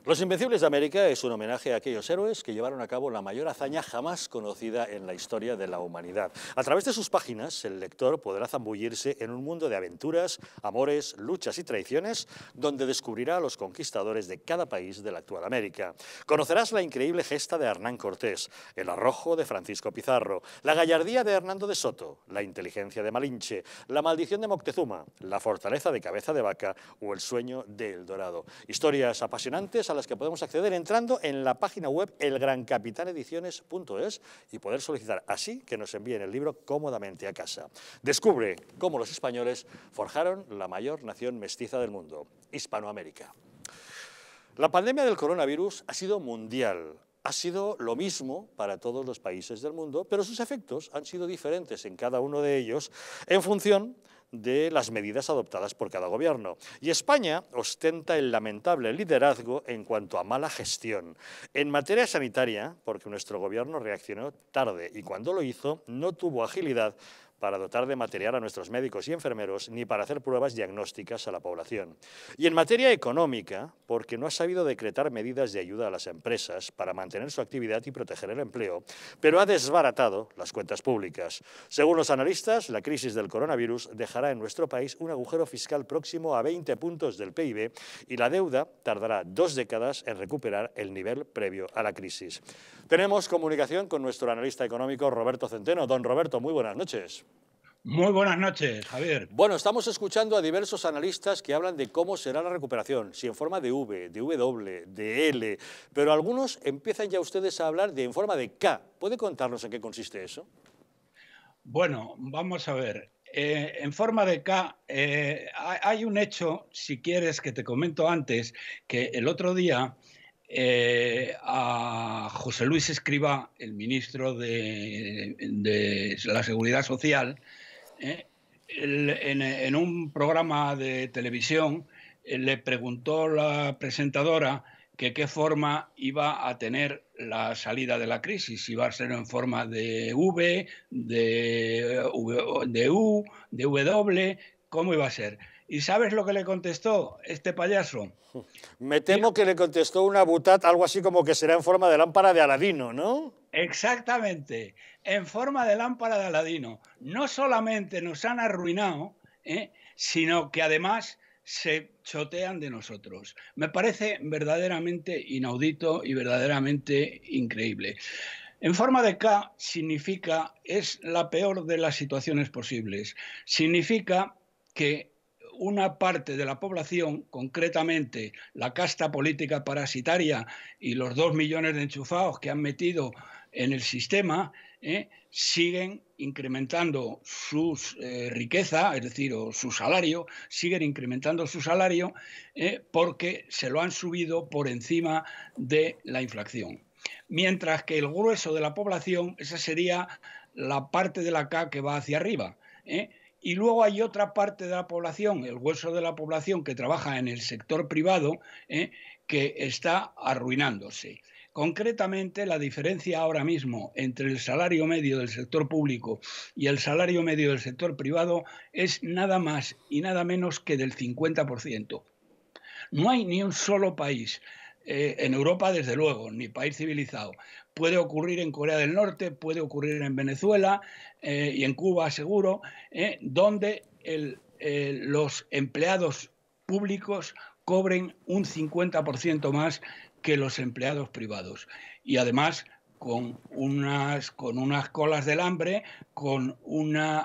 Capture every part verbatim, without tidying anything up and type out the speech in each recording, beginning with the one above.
Los Invencibles de América es un homenaje a aquellos héroes que llevaron a cabo la mayor hazaña jamás conocida en la historia de la humanidad. A través de sus páginas, el lector podrá zambullirse en un mundo de aventuras, amores, luchas y traiciones, donde descubrirá a los conquistadores de cada país de la actual América. Conocerás la increíble gesta de Hernán Cortés, el arrojo de Francisco Pizarro, la gallardía de Hernando de Soto, la inteligencia de Malinche, la maldición de Moctezuma, la fortaleza de Cabeza de Vaca o el sueño de El Dorado. Historias apasionantes a las que podemos acceder entrando en la página web el gran capitán ediciones punto es y poder solicitar así que nos envíen el libro cómodamente a casa. Descubre cómo los españoles forjaron la mayor nación mestiza del mundo, Hispanoamérica. La pandemia del coronavirus ha sido mundial. Ha sido lo mismo para todos los países del mundo, pero sus efectos han sido diferentes en cada uno de ellos en función de las medidas adoptadas por cada gobierno. Y España ostenta el lamentable liderazgo en cuanto a mala gestión. En materia sanitaria, porque nuestro gobierno reaccionó tarde y cuando lo hizo no tuvo agilidad para dotar de material a nuestros médicos y enfermeros, ni para hacer pruebas diagnósticas a la población. Y en materia económica, porque no ha sabido decretar medidas de ayuda a las empresas para mantener su actividad y proteger el empleo, pero ha desbaratado las cuentas públicas. Según los analistas, la crisis del coronavirus dejará en nuestro país un agujero fiscal próximo a veinte puntos del P I B y la deuda tardará dos décadas en recuperar el nivel previo a la crisis. Tenemos comunicación con nuestro analista económico Roberto Centeno. Don Roberto, muy buenas noches. Muy buenas noches, Javier. Bueno, estamos escuchando a diversos analistas que hablan de cómo será la recuperación, si en forma de V, de W, de L, pero algunos empiezan ya ustedes a hablar de en forma de K. ¿Puede contarnos en qué consiste eso? Bueno, vamos a ver. Eh, en forma de K, eh, hay un hecho, si quieres, que te comento antes, que el otro día eh, a José Luis Escrivá, el ministro de, de la Seguridad Social, eh, el, en, en un programa de televisión eh, le preguntó la presentadora que qué forma iba a tener la salida de la crisis, si iba a ser en forma de V, de, de U, de W, ¿cómo iba a ser? ¿Y sabes lo que le contestó este payaso? Me temo que le contestó una butad, algo así como que será en forma de lámpara de Aladino, ¿no? Exactamente, en forma de lámpara de Aladino. No solamente nos han arruinado, ¿eh? sino que además se chotean de nosotros. Me parece verdaderamente inaudito y verdaderamente increíble. En forma de K significa, es la peor de las situaciones posibles. Significa que una parte de la población, concretamente la casta política parasitaria y los dos millones de enchufados que han metido en el sistema, eh, siguen incrementando su eh, riqueza, es decir, o su salario, siguen incrementando su salario eh, porque se lo han subido por encima de la inflación. Mientras que el grueso de la población, esa sería la parte de la K que va hacia arriba, ¿eh? Y luego hay otra parte de la población, el grueso de la población que trabaja en el sector privado, ¿eh? que está arruinándose. Concretamente, la diferencia ahora mismo entre el salario medio del sector público y el salario medio del sector privado es nada más y nada menos que del cincuenta por ciento. No hay ni un solo país, eh, en Europa desde luego, ni país civilizado. Puede ocurrir en Corea del Norte, puede ocurrir en Venezuela eh, y en Cuba seguro, eh, donde el, eh, los empleados públicos cobren un cincuenta por ciento más que los empleados privados. Y además con unas, con unas colas del hambre, con, una,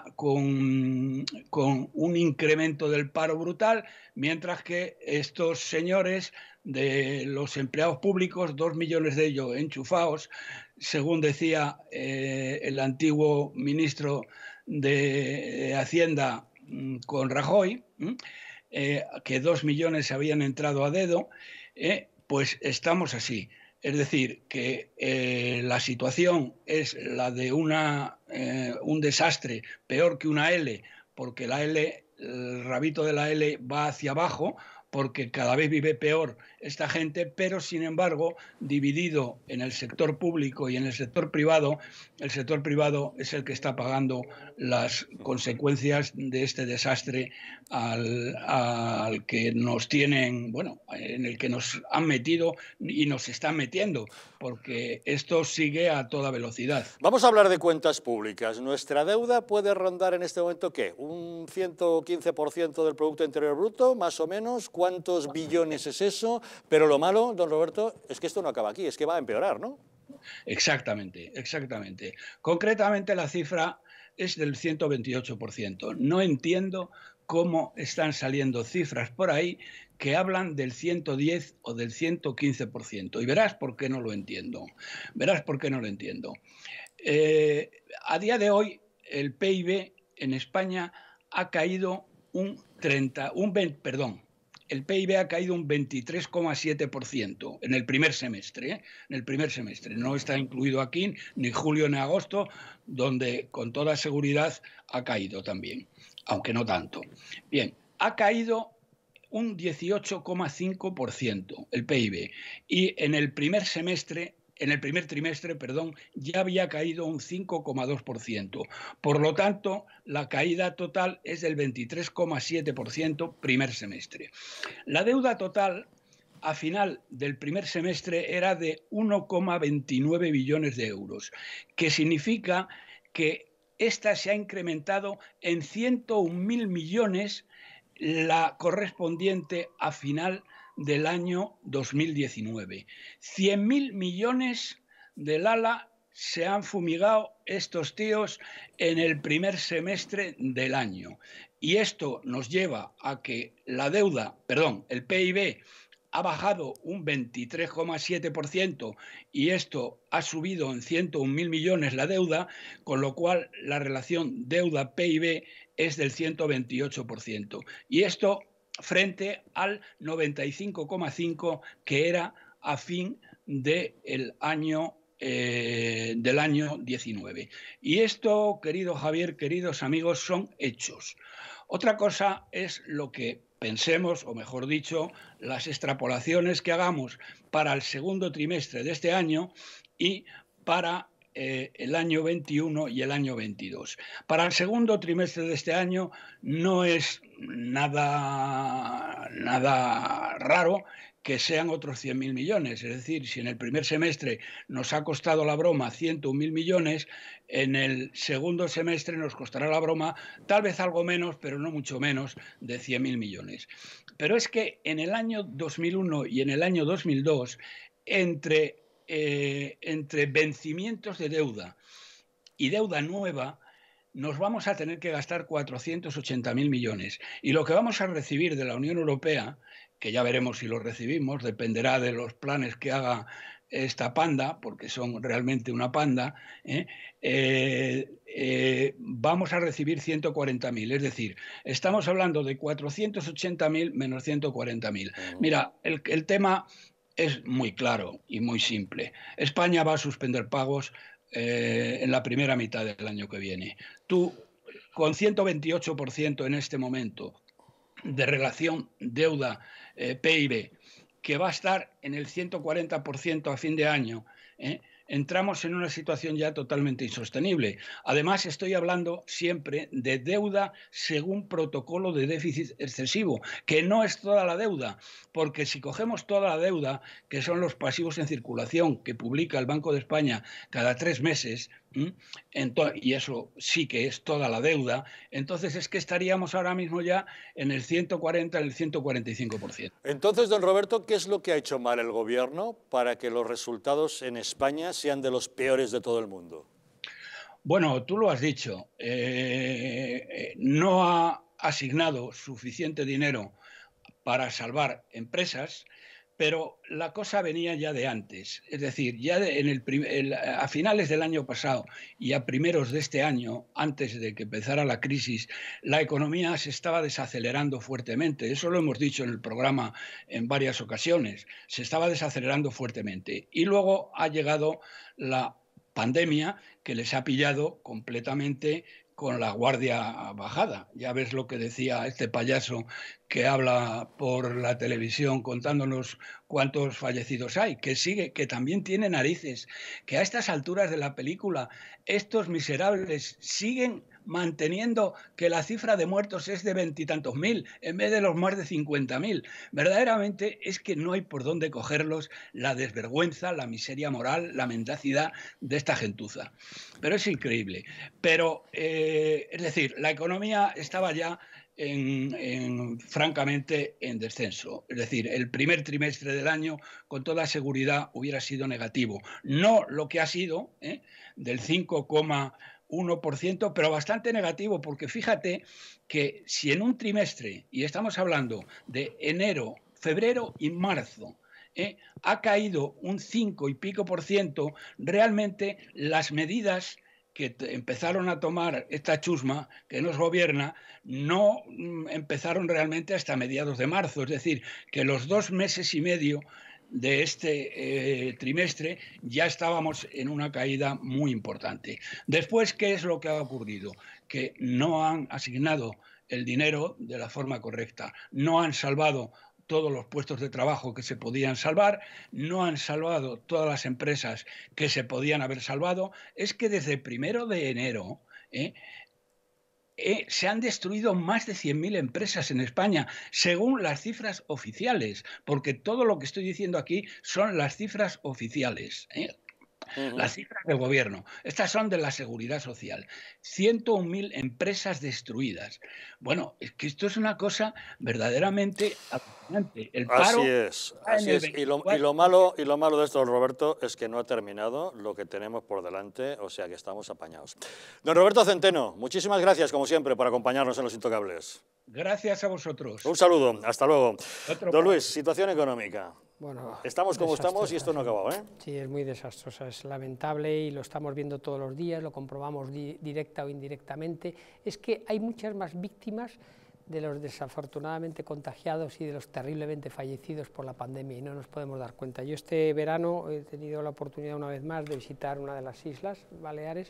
con, con un incremento del paro brutal, mientras que estos señores de los empleados públicos, dos millones de ellos enchufados, según decía eh, el antiguo ministro de Hacienda con Rajoy, eh, que dos millones habían entrado a dedo, eh, pues estamos así. Es decir, que eh, la situación es la de una, eh, un desastre peor que una L, porque la L, el rabito de la L va hacia abajo, porque cada vez vive peor esta gente, pero sin embargo, dividido en el sector público y en el sector privado, el sector privado es el que está pagando las consecuencias de este desastre al, al que nos tienen, bueno, en el que nos han metido y nos están metiendo, porque esto sigue a toda velocidad. Vamos a hablar de cuentas públicas. ¿Nuestra deuda puede rondar en este momento qué? ¿Un ciento quince por ciento del Producto Interior Bruto, más o menos? ¿Cuántos billones es eso? Pero lo malo, don Roberto, es que esto no acaba aquí, es que va a empeorar, ¿no? Exactamente, exactamente. Concretamente la cifra es del ciento veintiocho por ciento. No entiendo cómo están saliendo cifras por ahí que hablan del ciento diez o del ciento quince por ciento. Y verás por qué no lo entiendo. Verás por qué no lo entiendo. Eh, a día de hoy, el P I B en España ha caído un treinta, un veinte, perdón, el P I B ha caído un veintitrés coma siete por ciento en el primer semestre, ¿eh? En el primer semestre. No está incluido aquí ni julio ni agosto, donde con toda seguridad ha caído también, aunque no tanto. Bien, ha caído un dieciocho coma cinco por ciento el P I B y en el primer semestre en el primer trimestre, perdón, ya había caído un cinco coma dos por ciento. Por lo tanto, la caída total es del veintitrés coma siete por ciento primer semestre. La deuda total a final del primer semestre era de uno coma veintinueve billones de euros, que significa que esta se ha incrementado en ciento un mil millones, la correspondiente a final del año dos mil diecinueve. cien mil millones del ala se han fumigado estos tíos en el primer semestre del año. Y esto nos lleva a que la deuda, perdón, el P I B ha bajado un veintitrés coma siete por ciento y esto ha subido en ciento un mil millones la deuda, con lo cual la relación deuda-P I B es del ciento veintiocho por ciento. Y esto frente al noventa y cinco coma cinco por ciento que era a fin del año, eh, del año diecinueve. Y esto, querido Javier, queridos amigos, son hechos. Otra cosa es lo que pensemos, o mejor dicho, las extrapolaciones que hagamos para el segundo trimestre de este año y para eh, el año veintiuno y el año veintidós. Para el segundo trimestre de este año no es nada, nada raro que sean otros cien mil millones. Es decir, si en el primer semestre nos ha costado la broma ciento un mil millones, en el segundo semestre nos costará la broma tal vez algo menos, pero no mucho menos, de cien mil millones. Pero es que en el año dos mil uno y en el año dos mil dos, entre, eh, entre vencimientos de deuda y deuda nueva, nos vamos a tener que gastar cuatrocientos ochenta mil millones. Y lo que vamos a recibir de la Unión Europea, que ya veremos si lo recibimos, dependerá de los planes que haga esta panda, porque son realmente una panda, ¿eh? Eh, eh, vamos a recibir ciento cuarenta mil. Es decir, estamos hablando de cuatrocientos ochenta mil menos ciento cuarenta mil. Mira, el, el tema es muy claro y muy simple. España va a suspender pagos Eh, en la primera mitad del año que viene. Tú, con ciento veintiocho por ciento en este momento de relación deuda-P I B, que va a estar en el ciento cuarenta por ciento a fin de año, ¿eh? entramos en una situación ya totalmente insostenible. Además, estoy hablando siempre de deuda según protocolo de déficit excesivo, que no es toda la deuda, porque si cogemos toda la deuda, que son los pasivos en circulación que publica el Banco de España cada tres meses, y eso sí que es toda la deuda, entonces es que estaríamos ahora mismo ya en el ciento cuarenta, en el ciento cuarenta y cinco por ciento. Entonces, don Roberto, ¿qué es lo que ha hecho mal el gobierno para que los resultados en España sean de los peores de todo el mundo? Bueno, tú lo has dicho, eh, no ha asignado suficiente dinero para salvar empresas, pero la cosa venía ya de antes. Es decir, ya de, en el, el, a finales del año pasado y a primeros de este año, antes de que empezara la crisis, la economía se estaba desacelerando fuertemente. Eso lo hemos dicho en el programa en varias ocasiones. Se estaba desacelerando fuertemente. Y luego ha llegado la pandemia, que les ha pillado completamente con la guardia bajada. Ya ves lo que decía este payaso que habla por la televisión contándonos cuántos fallecidos hay, que sigue, que también tiene narices, que a estas alturas de la película estos miserables siguen manteniendo que la cifra de muertos es de veintitantos mil en vez de los más de cincuenta mil. Verdaderamente es que no hay por dónde cogerlos, la desvergüenza, la miseria moral, la mendacidad de esta gentuza. Pero es increíble. Pero, eh, es decir, la economía estaba ya En, en, francamente en descenso. Es decir, el primer trimestre del año con toda seguridad hubiera sido negativo. No lo que ha sido, ¿eh? del cinco coma uno por ciento, pero bastante negativo, porque fíjate que si en un trimestre, y estamos hablando de enero, febrero y marzo, ¿eh? ha caído un cinco y pico por ciento, realmente las medidas que empezaron a tomar esta chusma que nos gobierna no empezaron realmente hasta mediados de marzo, es decir, que los dos meses y medio de este eh, trimestre ya estábamos en una caída muy importante. Después, ¿qué es lo que ha ocurrido? Que no han asignado el dinero de la forma correcta, no han salvado todos los puestos de trabajo que se podían salvar, no han salvado todas las empresas que se podían haber salvado. Es que desde el primero de enero eh, eh, se han destruido más de cien mil empresas en España, según las cifras oficiales, porque todo lo que estoy diciendo aquí son las cifras oficiales, ¿eh? Uh-huh. Las cifras del gobierno. Estas son de la Seguridad Social. ciento un mil empresas destruidas. Bueno, es que esto es una cosa verdaderamente apasionante. El paro así es, así es. Y lo, y, lo malo, y lo malo de esto, Roberto, es que no ha terminado lo que tenemos por delante, o sea que estamos apañados. Don Roberto Centeno, muchísimas gracias, como siempre, por acompañarnos en Los Intocables. Gracias a vosotros. Un saludo, hasta luego. Otro Don Luis, situación económica. Bueno, estamos como estamos y esto no ha acabado, ¿eh? Sí, es muy desastrosa, es lamentable y lo estamos viendo todos los días, lo comprobamos di directa o indirectamente. Es que hay muchas más víctimas de los desafortunadamente contagiados y de los terriblemente fallecidos por la pandemia y no nos podemos dar cuenta. Yo este verano he tenido la oportunidad una vez más de visitar una de las islas Baleares,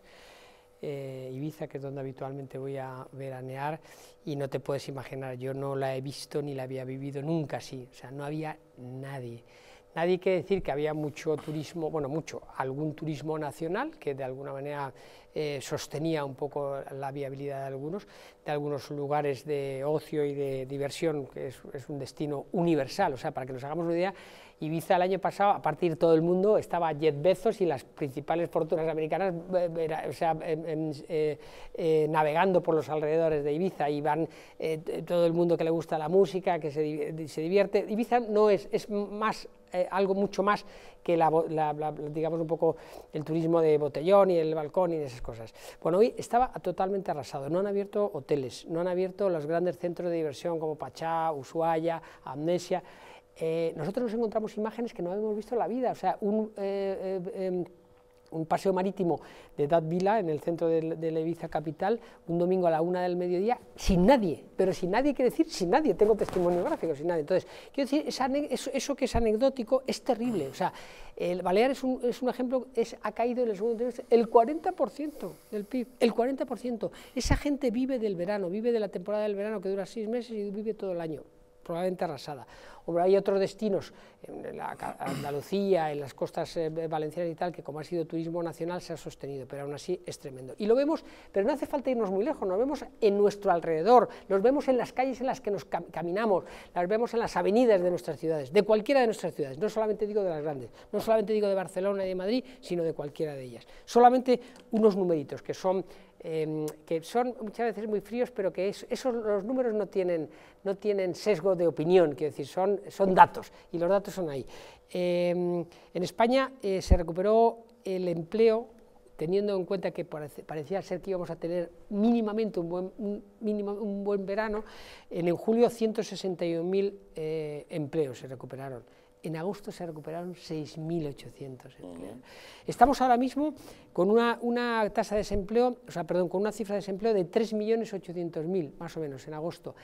Eh, Ibiza, que es donde habitualmente voy a veranear, y no te puedes imaginar, yo no la he visto ni la había vivido nunca así, o sea, no había nadie. Nadie quiere decir que había mucho turismo, bueno, mucho, algún turismo nacional que de alguna manera eh, sostenía un poco la viabilidad de algunos, de algunos lugares de ocio y de diversión, que es, es un destino universal, o sea, para que nos hagamos una idea, Ibiza el año pasado, a partir todo el mundo, estaba Jeff Bezos y las principales fortunas americanas era, o sea, eh, eh, eh, navegando por los alrededores de Ibiza, y van eh, todo el mundo que le gusta la música, que se, se divierte. Ibiza no es, es más, eh, algo mucho más que la, la, la, digamos un poco el turismo de botellón y el balcón y esas cosas. Bueno, hoy estaba totalmente arrasado, no han abierto hoteles, no han abierto los grandes centros de diversión como Pachá, Ushuaia, Amnesia. Eh, nosotros nos encontramos imágenes que no habíamos visto en la vida, o sea, un, eh, eh, eh, un paseo marítimo de Dat Vila, en el centro de, de la Ibiza capital, un domingo a la una del mediodía, sin nadie, pero sin nadie quiere decir sin nadie, tengo testimonio gráfico, sin nadie. Entonces, quiero decir, esa, eso, eso que es anecdótico es terrible, o sea, el Baleares es un, es un ejemplo, es, ha caído en el segundo trimestre el cuarenta por ciento del P I B, el cuarenta por ciento, esa gente vive del verano, vive de la temporada del verano que dura seis meses y vive todo el año, probablemente arrasada. Hombre, hay otros destinos, en la Andalucía, en las costas eh, valencianas y tal, que como ha sido turismo nacional se ha sostenido, pero aún así es tremendo. Y lo vemos, pero no hace falta irnos muy lejos, nos vemos en nuestro alrededor, los vemos en las calles en las que nos cam caminamos, las vemos en las avenidas de nuestras ciudades, de cualquiera de nuestras ciudades, no solamente digo de las grandes, no solamente digo de Barcelona y de Madrid, sino de cualquiera de ellas. Solamente unos numeritos que son... Eh, que son muchas veces muy fríos, pero que es, esos los números no tienen, no tienen sesgo de opinión, quiero decir, son, son datos, y los datos son ahí. Eh, en España eh, se recuperó el empleo, teniendo en cuenta que parece, parecía ser que íbamos a tener mínimamente un buen, un, mínimo, un buen verano, en, en julio ciento sesenta y un mil eh, empleos se recuperaron. En agosto se recuperaron seis mil ochocientos empleos. Uh-huh. Estamos ahora mismo con una, una tasa de desempleo, o sea, perdón, con una cifra de desempleo de tres millones ochocientos mil, más o menos, en agosto.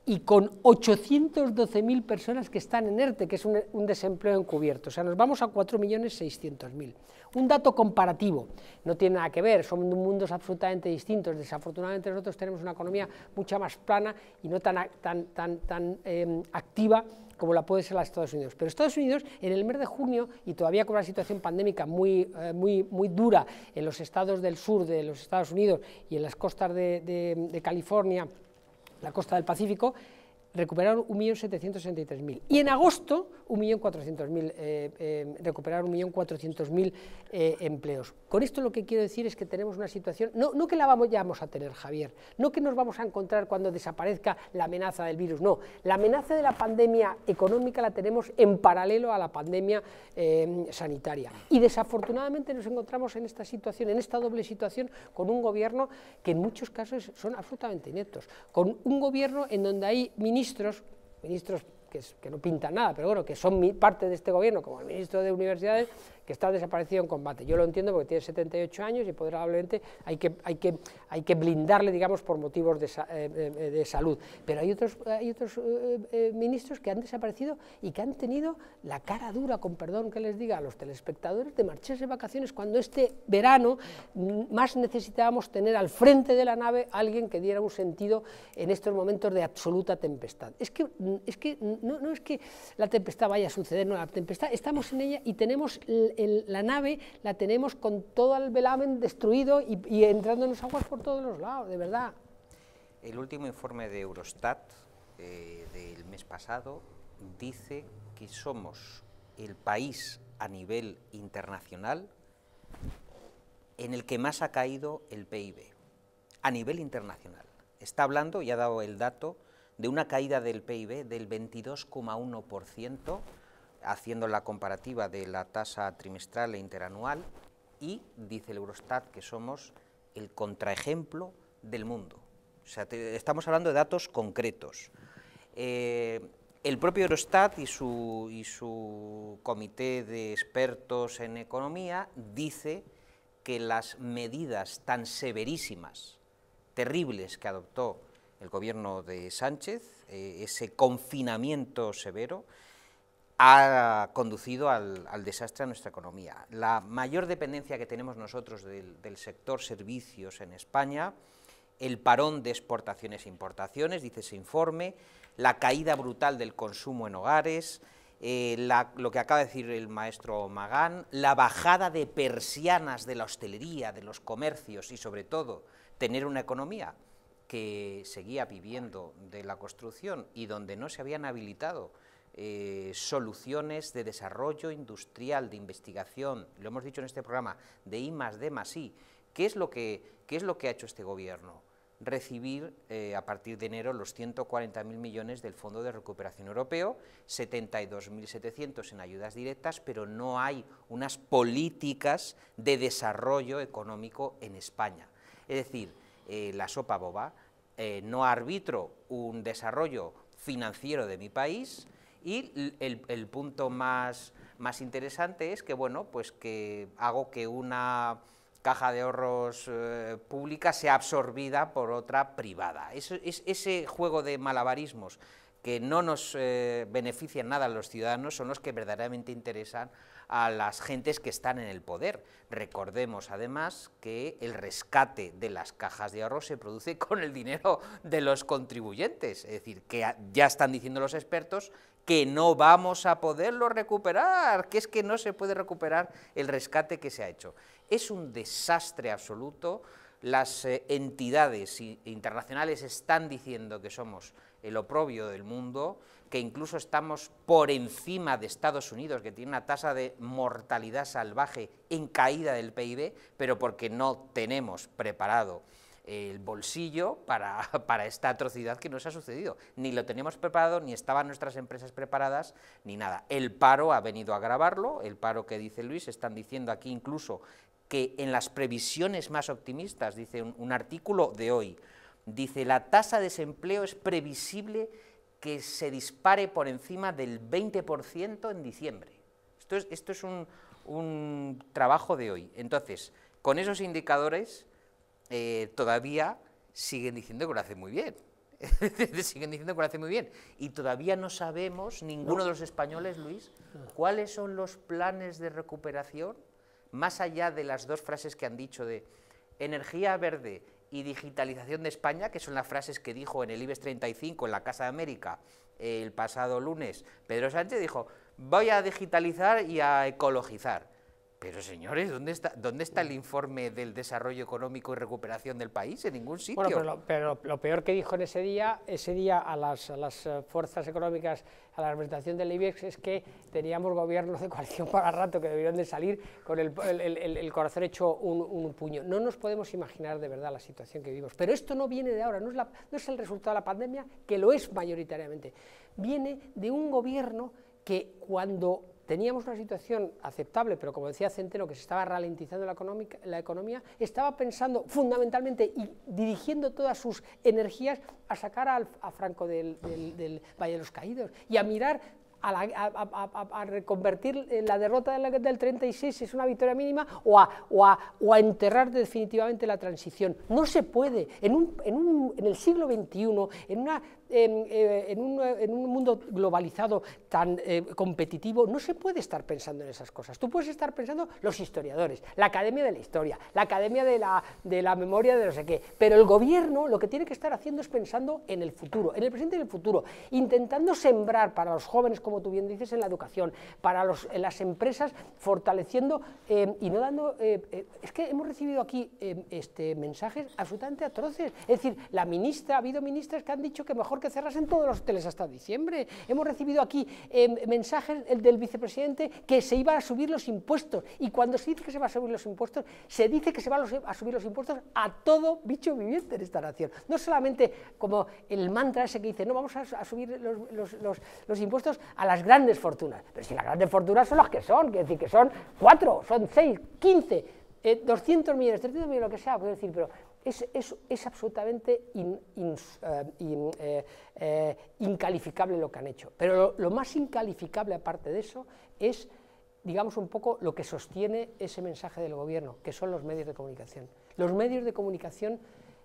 y con ochocientos doce mil personas que están en ERTE, que es un, un desempleo encubierto. O sea, nos vamos a cuatro millones seiscientos mil. Un dato comparativo, no tiene nada que ver, son mundos absolutamente distintos. Desafortunadamente nosotros tenemos una economía mucho más plana y no tan, tan, tan, tan eh, activa como la puede ser la de Estados Unidos. Pero Estados Unidos, en el mes de junio, y todavía con una situación pandémica muy, eh, muy, muy dura en los estados del sur de los Estados Unidos y en las costas de, de, de California, la costa del Pacífico, recuperaron un millón setecientos sesenta y tres mil. Y en agosto, un millón cuatrocientos mil, eh, eh, recuperaron un millón cuatrocientos mil eh, empleos. Con esto lo que quiero decir es que tenemos una situación, no, no que la vamos, ya vamos a tener, Javier, no que nos vamos a encontrar cuando desaparezca la amenaza del virus, no, la amenaza de la pandemia económica la tenemos en paralelo a la pandemia eh, sanitaria. Y desafortunadamente nos encontramos en esta situación, en esta doble situación, con un gobierno que en muchos casos son absolutamente ineptos, con un gobierno en donde hay ministros ministros, ministros que, es, que no pintan nada, pero bueno, que son mi, parte de este gobierno, como el ministro de Universidades, que está desaparecido en combate. Yo lo entiendo porque tiene setenta y ocho años y probablemente hay que, hay que, hay que blindarle, digamos, por motivos de, eh, de salud. Pero hay otros, hay otros eh, eh, ministros que han desaparecido y que han tenido la cara dura, con perdón que les diga a los telespectadores, de marcharse de vacaciones cuando este verano más necesitábamos tener al frente de la nave a alguien que diera un sentido en estos momentos de absoluta tempestad. Es que, es que no, no es que la tempestad vaya a suceder, no, la tempestad, estamos en ella y tenemos el, el, la nave, la tenemos con todo el velamen destruido y, y entrándonos aguas por todos los lados, de verdad. El último informe de Eurostat eh, del mes pasado dice que somos el país a nivel internacional en el que más ha caído el P I B, a nivel internacional. Está hablando, y ha dado el dato, de una caída del P I B del veintidós coma uno por ciento, haciendo la comparativa de la tasa trimestral e interanual, y dice el Eurostat que somos el contraejemplo del mundo. O sea, te, estamos hablando de datos concretos. Eh, el propio Eurostat y su, y su comité de expertos en economía dice que las medidas tan severísimas, terribles que adoptó el gobierno de Sánchez, eh, ese confinamiento severo, ha conducido al, al desastre a nuestra economía. La mayor dependencia que tenemos nosotros del, del sector servicios en España, el parón de exportaciones e importaciones, dice ese informe, la caída brutal del consumo en hogares, eh, la, lo que acaba de decir el maestro Magán, la bajada de persianas de la hostelería, de los comercios y sobre todo tener una economía que seguía viviendo de la construcción y donde no se habían habilitado eh, soluciones de desarrollo industrial, de investigación, lo hemos dicho en este programa, de I más D más I. ¿Qué es lo que, qué es lo que ha hecho este gobierno? Recibir eh, a partir de enero los ciento cuarenta mil millones del Fondo de Recuperación Europeo, setenta y dos mil setecientos en ayudas directas, pero no hay unas políticas de desarrollo económico en España. Es decir, eh, la sopa boba, eh, no arbitro un desarrollo financiero de mi país y el, el punto más, más interesante es que, bueno, pues que hago que una caja de ahorros eh, pública sea absorbida por otra privada. Eso, es, ese juego de malabarismos que no nos eh, benefician nada a los ciudadanos son los que verdaderamente interesan a las gentes que están en el poder. Recordemos además que el rescate de las cajas de ahorro se produce con el dinero de los contribuyentes, es decir, que ya están diciendo los expertos que no vamos a poderlo recuperar, que es que no se puede recuperar el rescate que se ha hecho. Es un desastre absoluto, las eh, entidades internacionales están diciendo que somos el oprobio del mundo, que incluso estamos por encima de Estados Unidos, que tiene una tasa de mortalidad salvaje en caída del P I B, pero porque no tenemos preparado el bolsillo para, para esta atrocidad que nos ha sucedido. Ni lo teníamos preparado, ni estaban nuestras empresas preparadas, ni nada. El paro ha venido a agravarlo, el paro que dice Luis, están diciendo aquí incluso que en las previsiones más optimistas, dice un, un artículo de hoy, dice la tasa de desempleo es previsible que se dispare por encima del veinte por ciento en diciembre. Esto es, esto es un, un trabajo de hoy. Entonces, con esos indicadores, eh, todavía siguen diciendo que lo hacen muy bien. Es siguen diciendo que lo hace muy bien. Y todavía no sabemos, ninguno no. de los españoles, Luis, cuáles son los planes de recuperación, más allá de las dos frases que han dicho de energía verde y digitalización de España, que son las frases que dijo en el IBEX treinta y cinco, en la Casa de América, el pasado lunes. Pedro Sánchez dijo, voy a digitalizar y a ecologizar. Pero señores, ¿dónde está, ¿dónde está el informe del desarrollo económico y recuperación del país? En ningún sitio. Bueno, pero lo, pero lo peor que dijo en ese día, ese día a las, a las fuerzas económicas, a la representación del IBEX, es que teníamos gobiernos de coalición para rato que debieron de salir con el, el, el, el corazón hecho un, un puño. No nos podemos imaginar de verdad la situación que vivimos. Pero esto no viene de ahora, no es, la, no es el resultado de la pandemia, que lo es mayoritariamente. Viene de un gobierno que cuando teníamos una situación aceptable, pero como decía Centeno, que se estaba ralentizando la, económica, la economía, estaba pensando fundamentalmente y dirigiendo todas sus energías a sacar al, a Franco del, del, del Valle de los Caídos y a mirar a, la, a, a, a reconvertir la derrota del, del treinta y seis, es una victoria mínima, o a, o, a, o a enterrar definitivamente la transición. No se puede, en, un, en, un, en el siglo veintiuno, en una... En, en, un, en un mundo globalizado tan eh, competitivo, no se puede estar pensando en esas cosas. Tú puedes estar pensando los historiadores, la Academia de la Historia, la Academia de la, de la Memoria de no sé qué, pero el gobierno lo que tiene que estar haciendo es pensando en el futuro, en el presente y en el futuro, intentando sembrar para los jóvenes, como tú bien dices, en la educación, para los, en las empresas, fortaleciendo eh, y no dando... Eh, eh, es que hemos recibido aquí eh, este, mensajes absolutamente atroces, es decir, la ministra, ha habido ministras que han dicho que mejor que cerrasen todos los hoteles hasta diciembre. Hemos recibido aquí eh, mensajes el del vicepresidente que se iban a subir los impuestos, y cuando se dice que se va a subir los impuestos, se dice que se van a subir los impuestos a todo bicho viviente en esta nación. No solamente como el mantra ese que dice, no, vamos a, a subir los, los, los, los impuestos a las grandes fortunas, pero si las grandes fortunas son las que son, quiere decir que son cuatro, son seis, quince, eh, doscientos millones, trescientos millones, lo que sea, puedo decir, pero Es, es, es absolutamente in, in, uh, in, eh, eh, incalificable lo que han hecho. Pero lo, lo más incalificable, aparte de eso, es, digamos, un poco lo que sostiene ese mensaje del gobierno, que son los medios de comunicación. Los medios de comunicación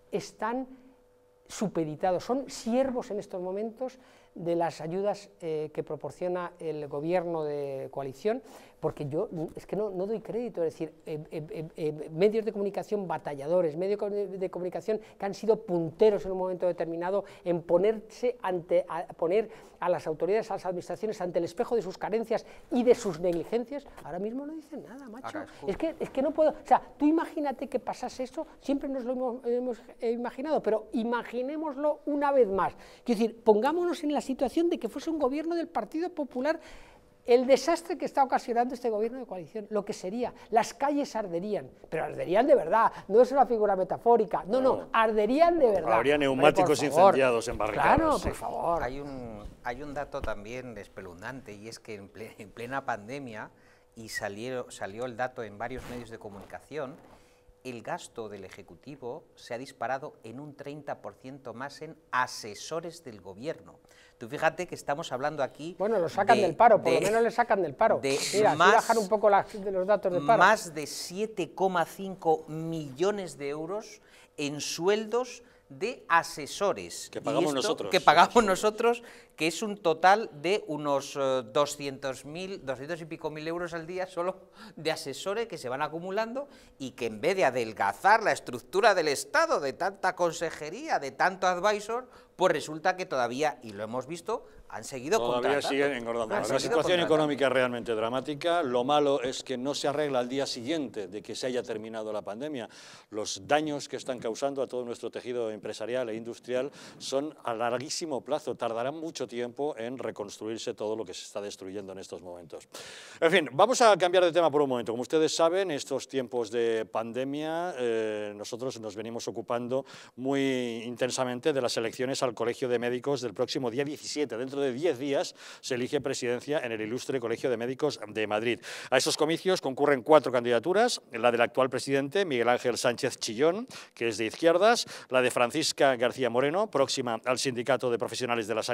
están supeditados, son siervos en estos momentos de las ayudas eh, que proporciona el gobierno de coalición, porque yo es que no, no doy crédito, es decir, eh, eh, eh, medios de comunicación batalladores, medios de comunicación que han sido punteros en un momento determinado en ponerse ante, a poner a las autoridades, a las administraciones ante el espejo de sus carencias y de sus negligencias, ahora mismo no dicen nada, macho. Es que, es que no puedo, o sea, tú imagínate que pasase eso, siempre nos lo hemos, hemos imaginado, pero imaginémoslo una vez más, quiero decir, pongámonos en la situación de que fuese un gobierno del Partido Popular, el desastre que está ocasionando este gobierno de coalición, lo que sería, las calles arderían, pero arderían de verdad, no es una figura metafórica, no, no, no arderían de verdad. Habría neumáticos Hombre, incendiados en barricadas. Claro, sí. por favor. Hay un, hay un dato también espeluznante, y es que en, ple, en plena pandemia, y salió, salió el dato en varios medios de comunicación, el gasto del Ejecutivo se ha disparado en un treinta por ciento más en asesores del gobierno. Tú fíjate que estamos hablando aquí... Bueno, lo sacan de, del paro, por de, lo menos le sacan del paro. De Mira, más, bajar un poco las, de los datos de paro. Más de siete coma cinco millones de euros en sueldos de asesores. Que pagamos esto, nosotros. Que pagamos nosotros, que es un total de unos uh, doscientos mil, doscientos y pico mil euros al día solo de asesores que se van acumulando, y que en vez de adelgazar la estructura del Estado, de tanta consejería, de tanto advisor, pues resulta que todavía, y lo hemos visto, han seguido Todavía contratando. siguen engordando. Han La seguido situación contratando. económica es realmente dramática. Lo malo es que no se arregla al día siguiente de que se haya terminado la pandemia. Los daños que están causando a todo nuestro tejido empresarial e industrial son a larguísimo plazo. Tardarán mucho tiempo en reconstruirse todo lo que se está destruyendo en estos momentos. En fin, vamos a cambiar de tema por un momento. Como ustedes saben, estos tiempos de pandemia, eh, nosotros nos venimos ocupando muy intensamente de las elecciones al Colegio de Médicos del próximo día diecisiete. Dentro de diez días se elige presidencia en el ilustre Colegio de Médicos de Madrid. A esos comicios concurren cuatro candidaturas: la del actual presidente, Miguel Ángel Sánchez Chillón, que es de izquierdas; la de Francisca García Moreno, próxima al Sindicato de Profesionales de la Sanidad;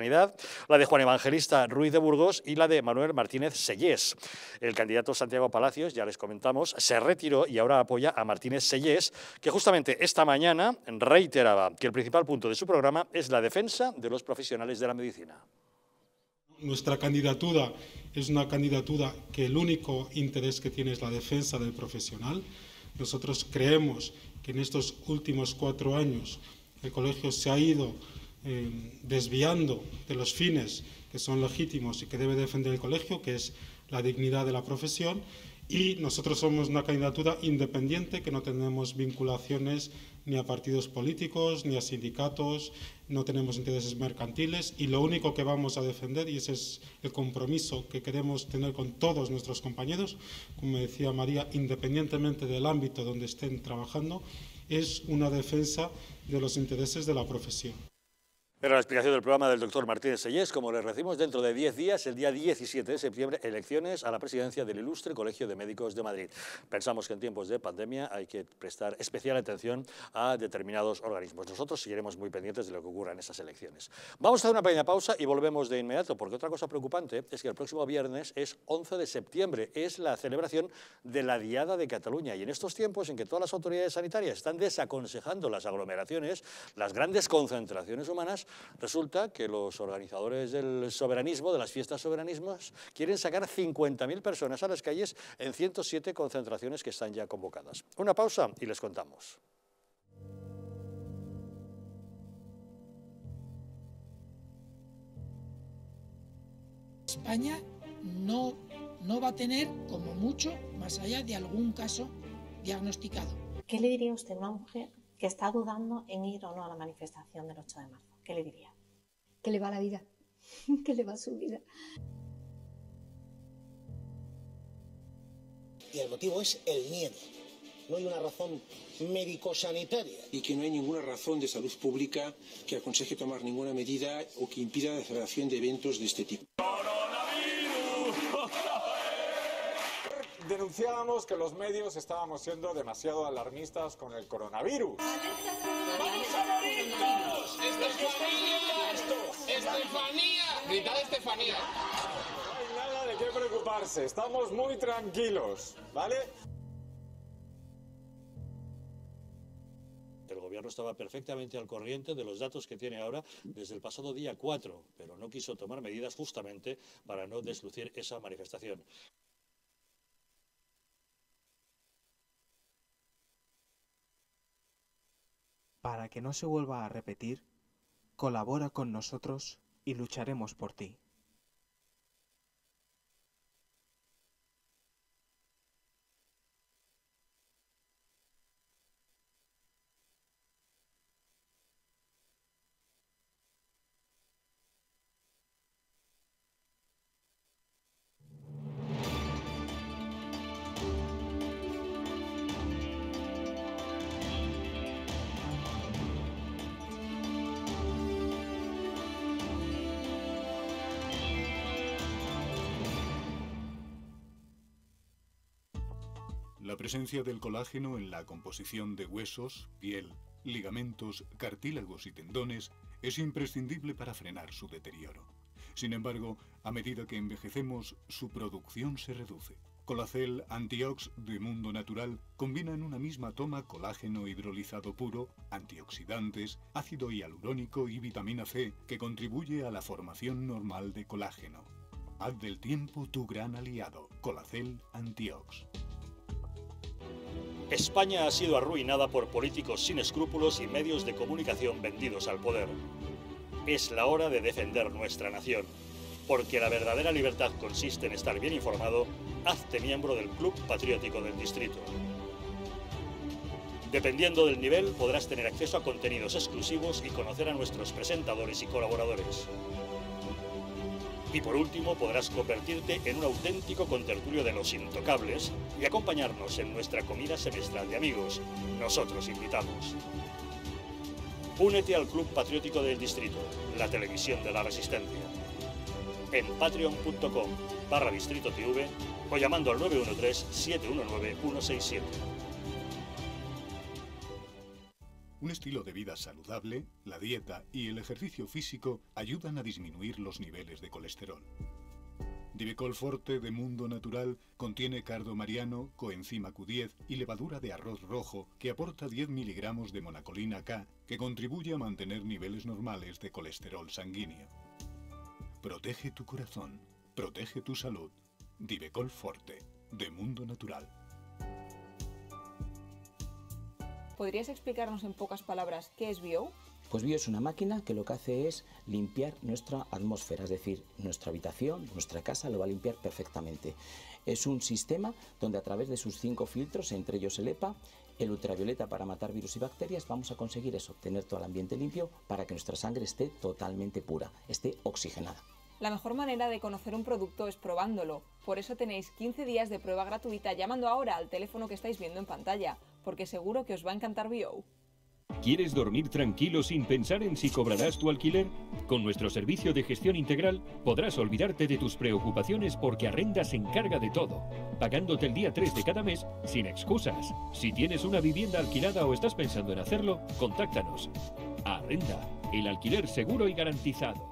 la de Juan Evangelista Ruiz de Burgos y la de Manuel Martínez Sellés. El candidato Santiago Palacios, ya les comentamos, se retiró y ahora apoya a Martínez Sellés, que justamente esta mañana reiteraba que el principal punto de su programa es la defensa de los profesionales de la medicina. Nuestra candidatura es una candidatura que el único interés que tiene es la defensa del profesional. Nosotros creemos que en estos últimos cuatro años el colegio se ha ido eh, desviando de los fines que son legítimos y que debe defender el colegio, que es la dignidad de la profesión, y nosotros somos una candidatura independiente, que no tenemos vinculaciones ni a partidos políticos, ni a sindicatos, no tenemos intereses mercantiles, y lo único que vamos a defender, y ese es el compromiso que queremos tener con todos nuestros compañeros, como decía María, independientemente del ámbito donde estén trabajando, es una defensa de los intereses de la profesión. Era la explicación del programa del doctor Martínez Sellés. Como les decimos, dentro de diez días, el día diecisiete de septiembre, elecciones a la presidencia del Ilustre Colegio de Médicos de Madrid. Pensamos que en tiempos de pandemia hay que prestar especial atención a determinados organismos. Nosotros seguiremos muy pendientes de lo que ocurra en esas elecciones. Vamos a hacer una pequeña pausa y volvemos de inmediato, porque otra cosa preocupante es que el próximo viernes es once de septiembre, es la celebración de la Diada de Cataluña, y en estos tiempos en que todas las autoridades sanitarias están desaconsejando las aglomeraciones, las grandes concentraciones humanas, resulta que los organizadores del soberanismo, de las fiestas soberanismos, quieren sacar cincuenta mil personas a las calles en ciento siete concentraciones que están ya convocadas. Una pausa y les contamos. España no, no va a tener, como mucho, más allá de algún caso diagnosticado. ¿Qué le diría usted a una mujer que está dudando en ir o no a la manifestación del ocho de marzo? ¿Qué le diría? Que le va la vida, que le va su vida. Y el motivo es el miedo. No hay una razón médico-sanitaria. Y que no hay ninguna razón de salud pública que aconseje tomar ninguna medida o que impida la celebración de eventos de este tipo. Denunciábamos que los medios estábamos siendo demasiado alarmistas con el coronavirus. ¡Vamos a morir todos! ¡Estefanía! ¡Estefanía! ¡Gritad Estefanía! No hay nada de qué preocuparse, estamos muy tranquilos, ¿vale? El gobierno estaba perfectamente al corriente de los datos que tiene ahora desde el pasado día cuatro, pero no quiso tomar medidas justamente para no deslucir esa manifestación. Para que no se vuelva a repetir, colabora con nosotros y lucharemos por ti. La presencia del colágeno en la composición de huesos, piel, ligamentos, cartílagos y tendones es imprescindible para frenar su deterioro. Sin embargo, a medida que envejecemos, su producción se reduce. Colacel Antiox de Mundo Natural combina en una misma toma colágeno hidrolizado puro, antioxidantes, ácido hialurónico y vitamina C, que contribuye a la formación normal de colágeno. Haz del tiempo tu gran aliado. Colacel Antiox. España ha sido arruinada por políticos sin escrúpulos y medios de comunicación vendidos al poder. Es la hora de defender nuestra nación, porque la verdadera libertad consiste en estar bien informado. Hazte miembro del Club Patriótico del Distrito. Dependiendo del nivel, podrás tener acceso a contenidos exclusivos y conocer a nuestros presentadores y colaboradores. Y por último, podrás convertirte en un auténtico contertulio de los intocables y acompañarnos en nuestra comida semestral de amigos. Nosotros invitamos. Únete al Club Patriótico del Distrito, la televisión de la resistencia. En patreon punto com barra distrito tv o llamando al nueve uno tres, siete uno nueve, uno seis siete. Un estilo de vida saludable, la dieta y el ejercicio físico ayudan a disminuir los niveles de colesterol. Divecol Forte de Mundo Natural contiene cardo mariano, coenzima Q diez y levadura de arroz rojo que aporta diez miligramos de monacolina K que contribuye a mantener niveles normales de colesterol sanguíneo. Protege tu corazón, protege tu salud. Divecol Forte de Mundo Natural. ¿Podrías explicarnos en pocas palabras qué es Bio? Pues Bio es una máquina que lo que hace es limpiar nuestra atmósfera, es decir, nuestra habitación, nuestra casa lo va a limpiar perfectamente. Es un sistema donde a través de sus cinco filtros, entre ellos el EPA, el ultravioleta para matar virus y bacterias, vamos a conseguir eso, tener todo el ambiente limpio para que nuestra sangre esté totalmente pura, esté oxigenada. La mejor manera de conocer un producto es probándolo. Por eso tenéis quince días de prueba gratuita llamando ahora al teléfono que estáis viendo en pantalla, porque seguro que os va a encantar Bio. ¿Quieres dormir tranquilo sin pensar en si cobrarás tu alquiler? Con nuestro servicio de gestión integral podrás olvidarte de tus preocupaciones porque Arrenda se encarga de todo, pagándote el día tres de cada mes sin excusas. Si tienes una vivienda alquilada o estás pensando en hacerlo, contáctanos. Arrenda, el alquiler seguro y garantizado.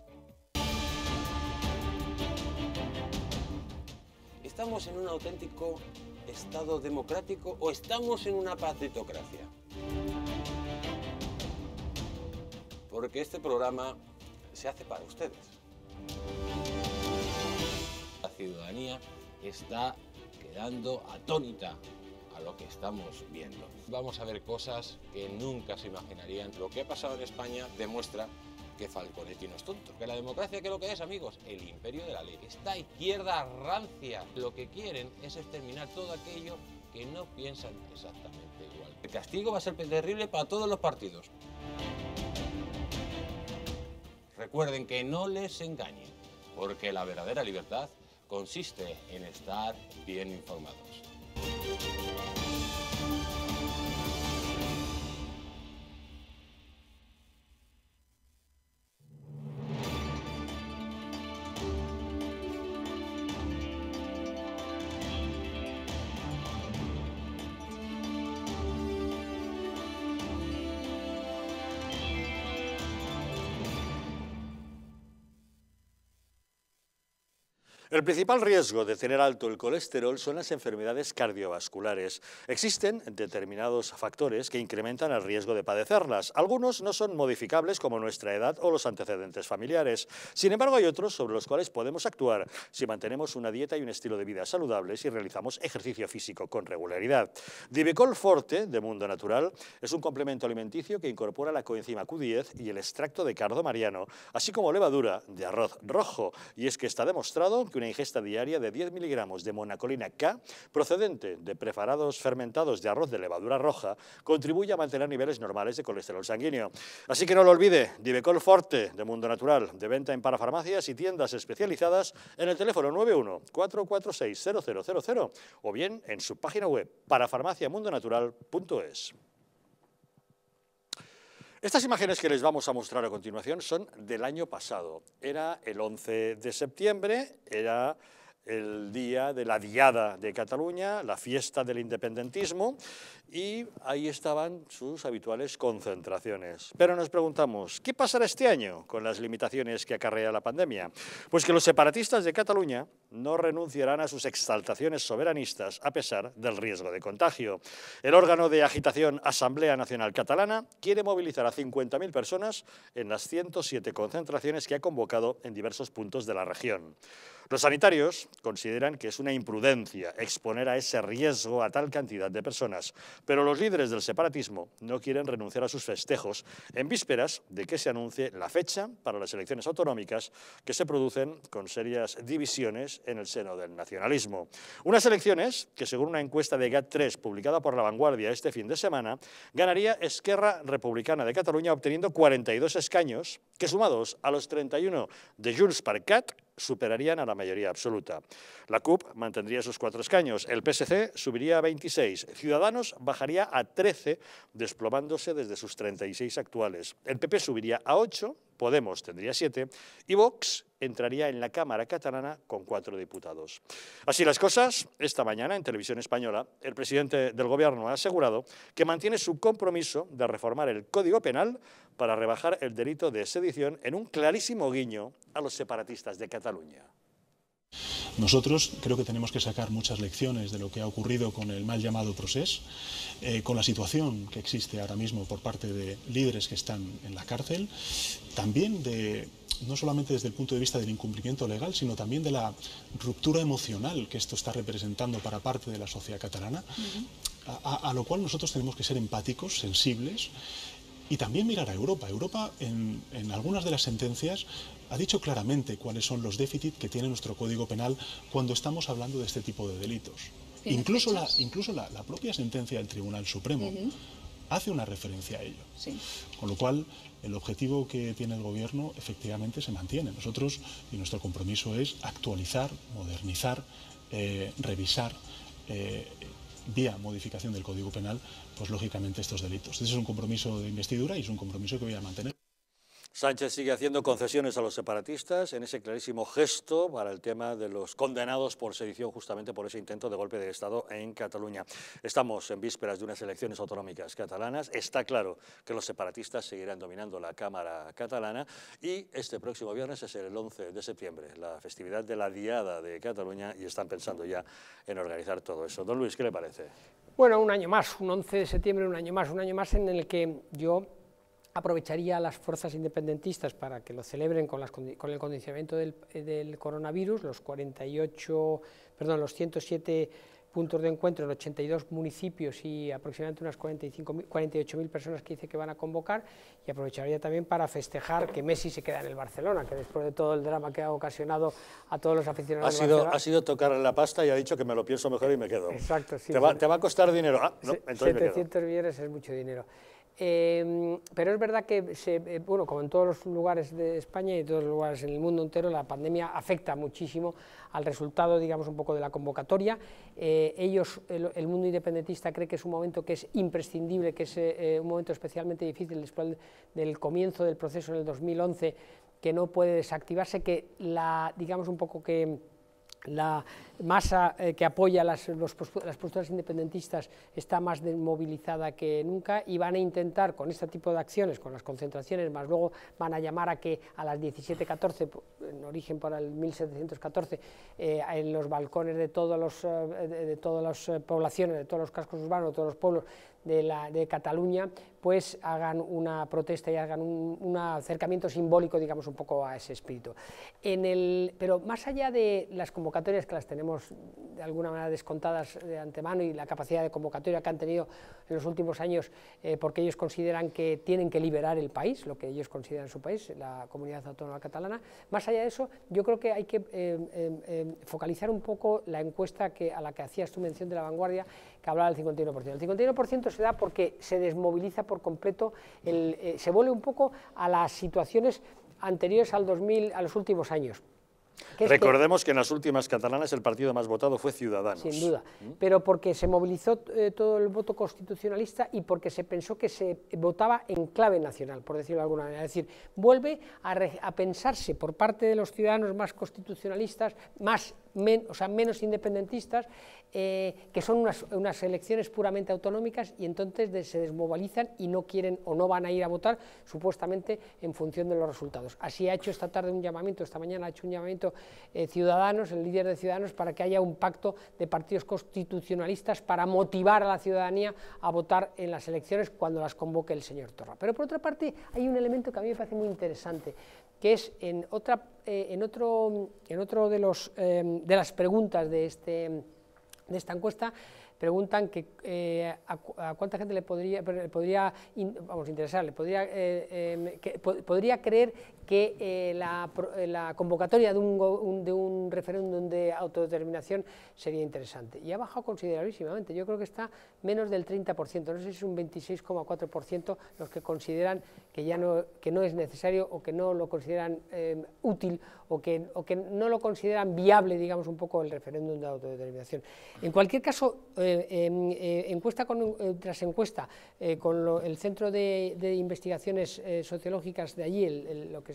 ¿Estamos en un auténtico Estado democrático o estamos en una partitocracia? Porque este programa se hace para ustedes. La ciudadanía está quedando atónita a lo que estamos viendo. Vamos a ver cosas que nunca se imaginarían. Lo que ha pasado en España demuestra que Falconetti no es tonto. Que la democracia, ¿qué es lo que es, amigos? El imperio de la ley. Esta izquierda rancia lo que quieren es exterminar todo aquello que no piensan exactamente igual. El castigo va a ser terrible para todos los partidos. Recuerden que no les engañen, porque la verdadera libertad consiste en estar bien informados. El principal riesgo de tener alto el colesterol son las enfermedades cardiovasculares. Existen determinados factores que incrementan el riesgo de padecerlas. Algunos no son modificables como nuestra edad o los antecedentes familiares. Sin embargo, hay otros sobre los cuales podemos actuar si mantenemos una dieta y un estilo de vida saludables y realizamos ejercicio físico con regularidad. Divecol Forte de Mundo Natural es un complemento alimenticio que incorpora la coenzima Q diez y el extracto de cardo mariano, así como levadura de arroz rojo. Y es que está demostrado que una ingesta diaria de diez miligramos de monacolina K, procedente de preparados fermentados de arroz de levadura roja, contribuye a mantener niveles normales de colesterol sanguíneo. Así que no lo olvide, Divecol Forte de Mundo Natural, de venta en parafarmacias y tiendas especializadas en el teléfono nueve uno, cuatro cuatro seis, cero cero cero cero o bien en su página web parafarmacia mundo natural punto es. Estas imágenes que les vamos a mostrar a continuación son del año pasado. Era el once de septiembre, era el día de la Diada de Cataluña, la fiesta del independentismo, y ahí estaban sus habituales concentraciones. Pero nos preguntamos, ¿qué pasará este año con las limitaciones que acarrea la pandemia? Pues que los separatistas de Cataluña no renunciarán a sus exaltaciones soberanistas a pesar del riesgo de contagio. El órgano de agitación Asamblea Nacional Catalana quiere movilizar a cincuenta mil personas en las ciento siete concentraciones que ha convocado en diversos puntos de la región. Los sanitarios consideran que es una imprudencia exponer a ese riesgo a tal cantidad de personas, pero los líderes del separatismo no quieren renunciar a sus festejos en vísperas de que se anuncie la fecha para las elecciones autonómicas que se producen con serias divisiones en el seno del nacionalismo. Unas elecciones que, según una encuesta de GAT tres publicada por La Vanguardia este fin de semana, ganaría Esquerra Republicana de Cataluña obteniendo cuarenta y dos escaños que, sumados a los treinta y uno de Junts per Cat, superarían a la mayoría absoluta. La C U P mantendría sus cuatro escaños, el P S C subiría a veintiséis, Ciudadanos bajaría a trece, desplomándose desde sus treinta y seis actuales. El P P subiría a ocho, Podemos tendría siete y Vox entraría en la Cámara catalana con cuatro diputados. Así las cosas, esta mañana en Televisión Española, el presidente del Gobierno ha asegurado que mantiene su compromiso de reformar el Código Penal para rebajar el delito de sedición en un clarísimo guiño a los separatistas de Cataluña. Nosotros creo que tenemos que sacar muchas lecciones de lo que ha ocurrido con el mal llamado procés, eh, con la situación que existe ahora mismo por parte de líderes que están en la cárcel, también de, no solamente desde el punto de vista del incumplimiento legal, sino también de la ruptura emocional que esto está representando para parte de la sociedad catalana, uh-huh. a, a lo cual nosotros tenemos que ser empáticos, sensibles, y también mirar a Europa. Europa, en, en algunas de las sentencias, ha dicho claramente cuáles son los déficits que tiene nuestro Código Penal cuando estamos hablando de este tipo de delitos. Incluso, la, incluso la, la propia sentencia del Tribunal Supremo uh-huh. hace una referencia a ello. Sí. Con lo cual, el objetivo que tiene el Gobierno efectivamente se mantiene. Nosotros, y nuestro compromiso es actualizar, modernizar, eh, revisar, eh, vía modificación del Código Penal, pues lógicamente estos delitos. Ese es un compromiso de investidura y es un compromiso que voy a mantener. Sánchez sigue haciendo concesiones a los separatistas en ese clarísimo gesto para el tema de los condenados por sedición, justamente por ese intento de golpe de Estado en Cataluña. Estamos en vísperas de unas elecciones autonómicas catalanas. Está claro que los separatistas seguirán dominando la Cámara catalana y este próximo viernes es el once de septiembre, la festividad de la Diada de Cataluña, y están pensando ya en organizar todo eso. Don Luis, ¿qué le parece? Bueno, un año más, un once de septiembre, un año más, un año más en el que yo aprovecharía a las fuerzas independentistas para que lo celebren con, las, con el condicionamiento del, del coronavirus, los cuarenta y ocho, perdón, los ciento siete puntos de encuentro en ochenta y dos municipios y aproximadamente unas cuarenta y cinco, cuarenta y ocho mil personas que dice que van a convocar, y aprovecharía también para festejar que Messi se queda en el Barcelona, que después de todo el drama que ha ocasionado a todos los aficionados ha del sido, Barcelona... Ha sido tocar la pasta y ha dicho que me lo pienso mejor y me quedo. Exacto, sí. ¿Te va, te va a costar dinero? Ah, no, entonces setecientos millones es mucho dinero. Eh, pero es verdad que, se, eh, bueno, como en todos los lugares de España y en todos los lugares en el mundo entero, la pandemia afecta muchísimo al resultado, digamos, un poco de la convocatoria. Eh, ellos, el, el mundo independentista, cree que es un momento que es imprescindible, que es eh, un momento especialmente difícil después del comienzo del proceso en el dos mil once, que no puede desactivarse, que la, digamos, un poco que la masa eh, que apoya las, los, las posturas independentistas está más desmovilizada que nunca, y van a intentar con este tipo de acciones, con las concentraciones, más luego van a llamar a que a las diecisiete catorce, en origen para el mil setecientos catorce, eh, en los balcones de todas los, eh, de, de todas las poblaciones, de todos los cascos urbanos, de todos los pueblos de, la, de Cataluña, pues hagan una protesta y hagan un, un acercamiento simbólico, digamos, un poco a ese espíritu. En el, pero más allá de las convocatorias, que las tenemos de alguna manera descontadas de antemano, y la capacidad de convocatoria que han tenido en los últimos años, eh, porque ellos consideran que tienen que liberar el país, lo que ellos consideran su país, la comunidad autónoma catalana, más allá de eso, yo creo que hay que eh, eh, eh, focalizar un poco la encuesta que, a la que hacías tu mención de La Vanguardia, que hablaba del cincuenta y uno por ciento. El cincuenta y uno por ciento se da porque se desmoviliza por completo, el, eh, se vuelve un poco a las situaciones anteriores al dos mil, a los últimos años. Recordemos que, que en las últimas catalanas el partido más votado fue Ciudadanos. Sin duda, ¿Mm? pero porque se movilizó eh, todo el voto constitucionalista y porque se pensó que se votaba en clave nacional, por decirlo de alguna manera. Es decir, vuelve a, re, a pensarse por parte de los ciudadanos más constitucionalistas, más, men, o sea, menos independentistas, eh, que son unas, unas elecciones puramente autonómicas, y entonces de, se desmovilizan y no quieren o no van a ir a votar supuestamente en función de los resultados. Así ha hecho esta tarde un llamamiento, esta mañana ha hecho un llamamiento eh, Ciudadanos, el líder de Ciudadanos, para que haya un pacto de partidos constitucionalistas para motivar a la ciudadanía a votar en las elecciones cuando las convoque el señor Torra. Pero por otra parte hay un elemento que a mí me parece muy interesante, que es en, otra, eh, en, otro, en otro de, los, eh, de las preguntas de, este, de esta encuesta. Preguntan que, eh, a, a cuánta gente le podría, le podría in, vamos, interesar, le podría, eh, eh, que, po, podría creer que eh, la, la convocatoria de un, un, de un referéndum de autodeterminación sería interesante. Y ha bajado considerabilísimamente, yo creo que está menos del treinta por ciento, no sé si es un veintiséis coma cuatro por ciento los que consideran que ya no, que no es necesario, o que no lo consideran eh, útil, o que, o que no lo consideran viable, digamos, un poco el referéndum de autodeterminación. En cualquier caso, eh, Eh, eh, encuesta con, eh, tras encuesta, eh, con lo, el Centro de, de Investigaciones eh, Sociológicas de allí, el, el, lo que se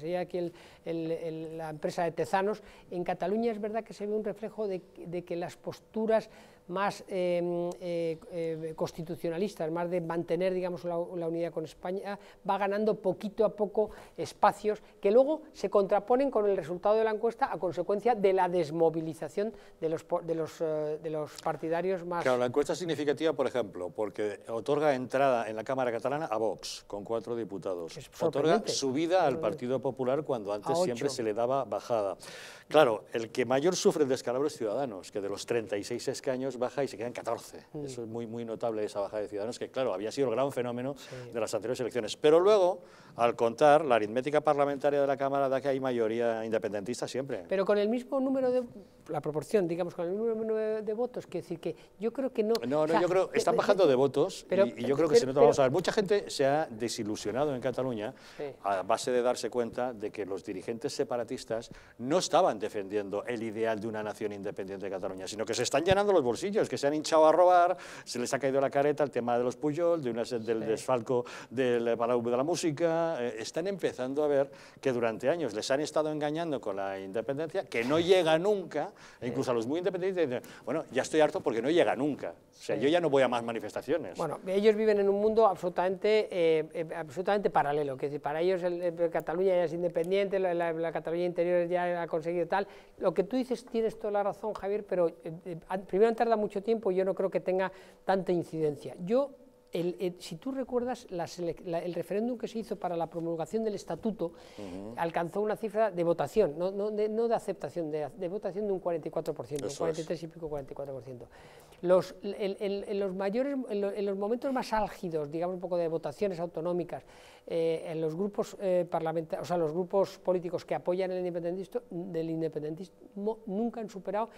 sería aquí el, el, el, la empresa de Tezanos, en Cataluña es verdad que se ve un reflejo de, de que las posturas más eh, eh, eh, constitucionalistas, más de mantener, digamos, la, la unidad con España, va ganando poquito a poco espacios que luego se contraponen con el resultado de la encuesta a consecuencia de la desmovilización de los, de los, uh, de los partidarios más... Claro, la encuesta es significativa, por ejemplo, porque otorga entrada en la Cámara catalana a Vox, con cuatro diputados. Otorga subida al Partido Popular cuando antes siempre se le daba bajada. Claro, el que mayor sufre el descalabro es Ciudadanos, que de los treinta y seis escaños baja y se quedan catorce. Mm. Eso es muy, muy notable, esa bajada de Ciudadanos, que claro, había sido el gran fenómeno sí. de las anteriores elecciones. Pero luego, al contar, la aritmética parlamentaria de la Cámara da que hay mayoría independentista siempre. Pero con el mismo número de... la proporción, digamos, con el mismo número de, de votos, que decir que yo creo que no... No, no, o sea, yo creo, están bajando de votos pero, y, y yo creo que pero, se nota, pero, vamos a ver, mucha gente se ha desilusionado en Cataluña sí. a base de darse cuenta de que los dirigentes separatistas no estaban defendiendo el ideal de una nación independiente de Cataluña, sino que se están llenando los bolsillos, que se han hinchado a robar, se les ha caído la careta el tema de los Pujol, de una, del sí. desfalco del Palau de la Música, eh, están empezando a ver que durante años les han estado engañando con la independencia, que no llega nunca, e incluso a los muy independientes dicen, bueno, ya estoy harto porque no llega nunca, o sea, sí. yo ya no voy a más manifestaciones. Bueno, ellos viven en un mundo absolutamente, eh, eh, absolutamente paralelo, que si para ellos el, el Cataluña ya es independiente, la, la, la Cataluña interior ya ha conseguido tal, lo que tú dices tienes toda la razón, Javier, pero eh, eh, primero tarda mucho tiempo y yo no creo que tenga tanta incidencia. Yo, el, el, si tú recuerdas, la, la, el referéndum que se hizo para la promulgación del estatuto uh-huh. alcanzó una cifra de votación, no, no, de, no de aceptación, de, de votación de un cuarenta y cuatro por ciento, un cuarenta y tres y pico, cuarenta y cuatro por ciento. Los, el, el, en, los mayores, en, lo, en los momentos más álgidos, digamos un poco de votaciones autonómicas, eh, en los grupos eh, parlamentarios, o sea, los grupos políticos que apoyan el independentismo, del independentismo nunca han superado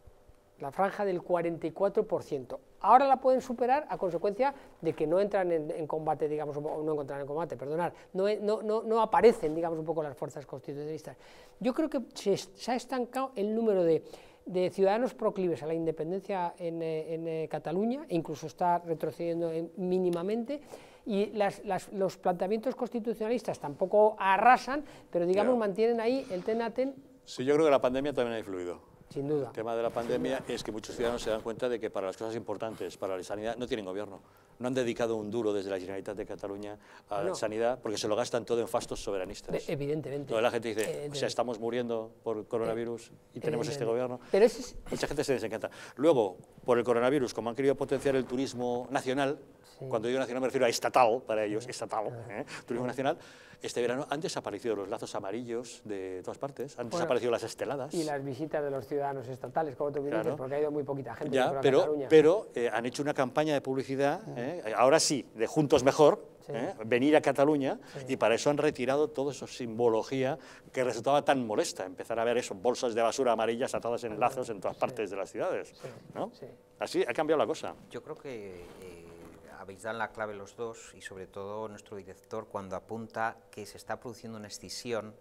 la franja del cuarenta y cuatro por ciento. Ahora la pueden superar a consecuencia de que no entran en, en combate, digamos, o no entran en combate, perdonad, no, no, no, no aparecen, digamos, un poco las fuerzas constitucionalistas. Yo creo que se, se ha estancado el número de, de ciudadanos proclives a la independencia en, en, en Cataluña, e incluso está retrocediendo en, mínimamente, y las, las, los planteamientos constitucionalistas tampoco arrasan, pero digamos, yeah. mantienen ahí el ten a ten. Sí, yo creo que la pandemia también ha influido. Sin duda. El tema de la pandemia es que muchos ciudadanos se dan cuenta de que para las cosas importantes, para la sanidad, no tienen gobierno. No han dedicado un duro desde la Generalitat de Cataluña a la no. sanidad porque se lo gastan todo en fastos soberanistas. Evidentemente. Toda la gente dice, o sea, estamos muriendo por coronavirus y tenemos este gobierno. Pero es, Mucha gente se desencanta. Luego, por el coronavirus, como han querido potenciar el turismo nacional, sí. cuando digo nacional me refiero a estatal, para ellos, estatal, ¿eh? turismo nacional, este verano han desaparecido los lazos amarillos de todas partes, han bueno, desaparecido las esteladas. Y las visitas de los ciudadanos estatales, como tú bien dices, claro. porque ha ido muy poquita gente. Ya, pero Cataluña. pero eh, han hecho una campaña de publicidad, eh, ahora sí, de Juntos Mejor, sí. eh, venir a Cataluña, sí. y para eso han retirado toda esa simbología que resultaba tan molesta, empezar a ver eso, bolsas de basura amarillas atadas en lazos en todas sí. partes de las ciudades. Sí. ¿no? Sí. Así ha cambiado la cosa. Yo creo que... Eh, habéis dado la clave los dos y sobre todo nuestro director cuando apunta que se está produciendo una escisión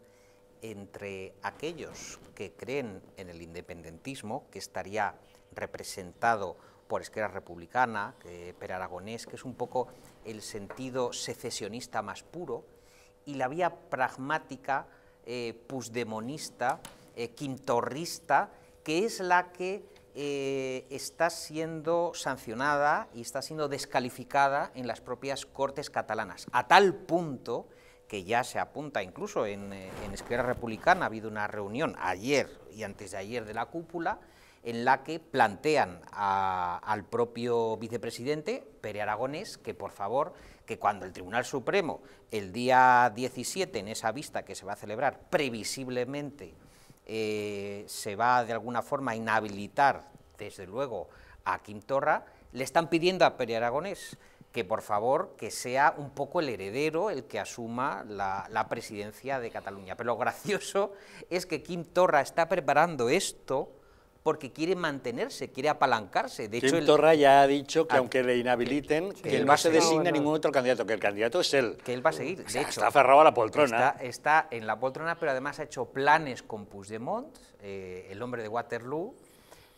entre aquellos que creen en el independentismo, que estaría representado por Esquerra Republicana, que Per Aragonés, que es un poco el sentido secesionista más puro, y la vía pragmática, eh, puigdemonista, eh, quintorrista, que es la que Eh, está siendo sancionada y está siendo descalificada en las propias Cortes catalanas, a tal punto que ya se apunta incluso en, en Esquerra Republicana, ha habido una reunión ayer y antes de ayer de la cúpula, en la que plantean a, al propio vicepresidente, Pere Aragonés, que por favor, que cuando el Tribunal Supremo, el día diecisiete, en esa vista que se va a celebrar previsiblemente, Eh, se va de alguna forma a inhabilitar, desde luego, a Quim Torra, le están pidiendo a Pere Aragonés que por favor que sea un poco el heredero el que asuma la, la presidencia de Cataluña. Pero lo gracioso es que Quim Torra está preparando esto porque quiere mantenerse, quiere apalancarse. De Quim hecho, Torra ya ha dicho que a, aunque le inhabiliten, que, que, que él no se designa no, ningún otro candidato, que el candidato es él. Que él va a seguir. De o sea, hecho, está aferrado a la poltrona. Está, está en la poltrona, pero además ha hecho planes con Puigdemont, eh, el hombre de Waterloo,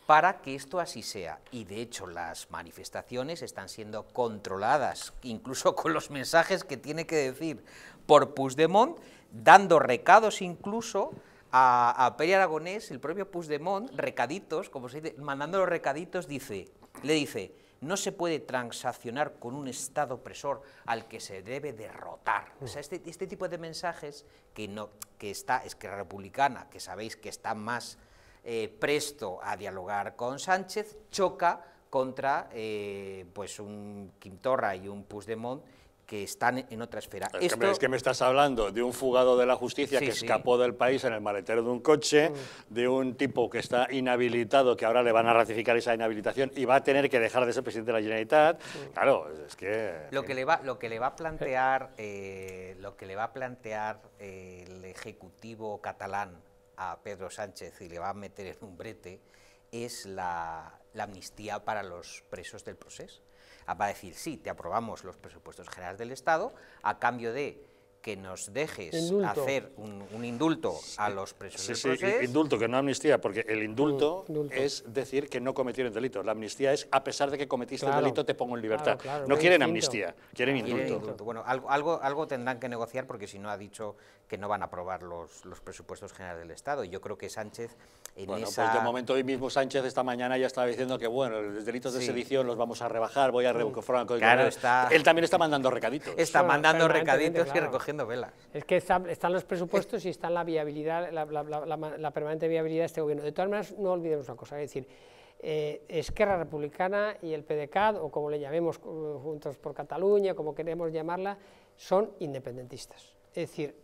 para que esto así sea. Y de hecho las manifestaciones están siendo controladas, incluso con los mensajes que tiene que decir por Puigdemont, dando recados incluso a, a Pere Aragonés, el propio Puigdemont, recaditos, como se dice, mandando los recaditos, dice, le dice, no se puede transaccionar con un Estado opresor al que se debe derrotar. O sea, este, este tipo de mensajes que, no, que está Esquerra Republicana, que sabéis que está más eh, presto a dialogar con Sánchez, choca contra eh, pues un Quim Torra y un Puigdemont que están en otra esfera. Es, Esto... que me, es que me estás hablando de un fugado de la justicia sí, que sí. escapó del país en el maletero de un coche, mm. de un tipo que está inhabilitado, que ahora le van a ratificar esa inhabilitación y va a tener que dejar de ser presidente de la Generalitat. Mm. Claro, es que... Lo que le va, lo que le va a plantear, eh, lo que le va a plantear eh, el Ejecutivo catalán a Pedro Sánchez y le va a meter en un brete es la, la amnistía para los presos del procés. Va a decir, sí, te aprobamos los presupuestos generales del Estado, a cambio de que nos dejes indulto. hacer un, un indulto sí. a los presos sí, del sí, proceso. Indulto, que no amnistía, porque el indulto, indulto es decir que no cometieron delitos. La amnistía es, a pesar de que cometiste claro. el delito, te pongo en libertad. Claro, claro, no quieren distinto. amnistía, quieren indulto. Quieren indulto. Bueno, algo, algo, algo tendrán que negociar, porque si no ha dicho que no van a aprobar los, los presupuestos generales del Estado. Y yo creo que Sánchez en bueno, esa... pues de momento hoy mismo Sánchez esta mañana ya estaba diciendo que bueno, los delitos de sí. sedición los vamos a rebajar, voy a recuperar... Claro, está... Él también está mandando recaditos. Está bueno, mandando recaditos claro. y recogiendo velas. Es que está, están los presupuestos y está la viabilidad, la, la, la, la, la permanente viabilidad de este gobierno. De todas maneras, no olvidemos una cosa, es decir, eh, Esquerra Republicana y el P D C A T, o como le llamemos Juntos por Cataluña, como queremos llamarla, son independentistas. Es decir,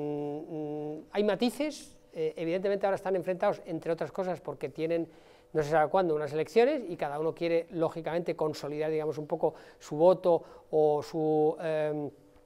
mmm, hay matices, eh, evidentemente ahora están enfrentados, entre otras cosas, porque tienen, no se sabe cuándo, unas elecciones, y cada uno quiere, lógicamente, consolidar, digamos, un poco su voto o su... Eh,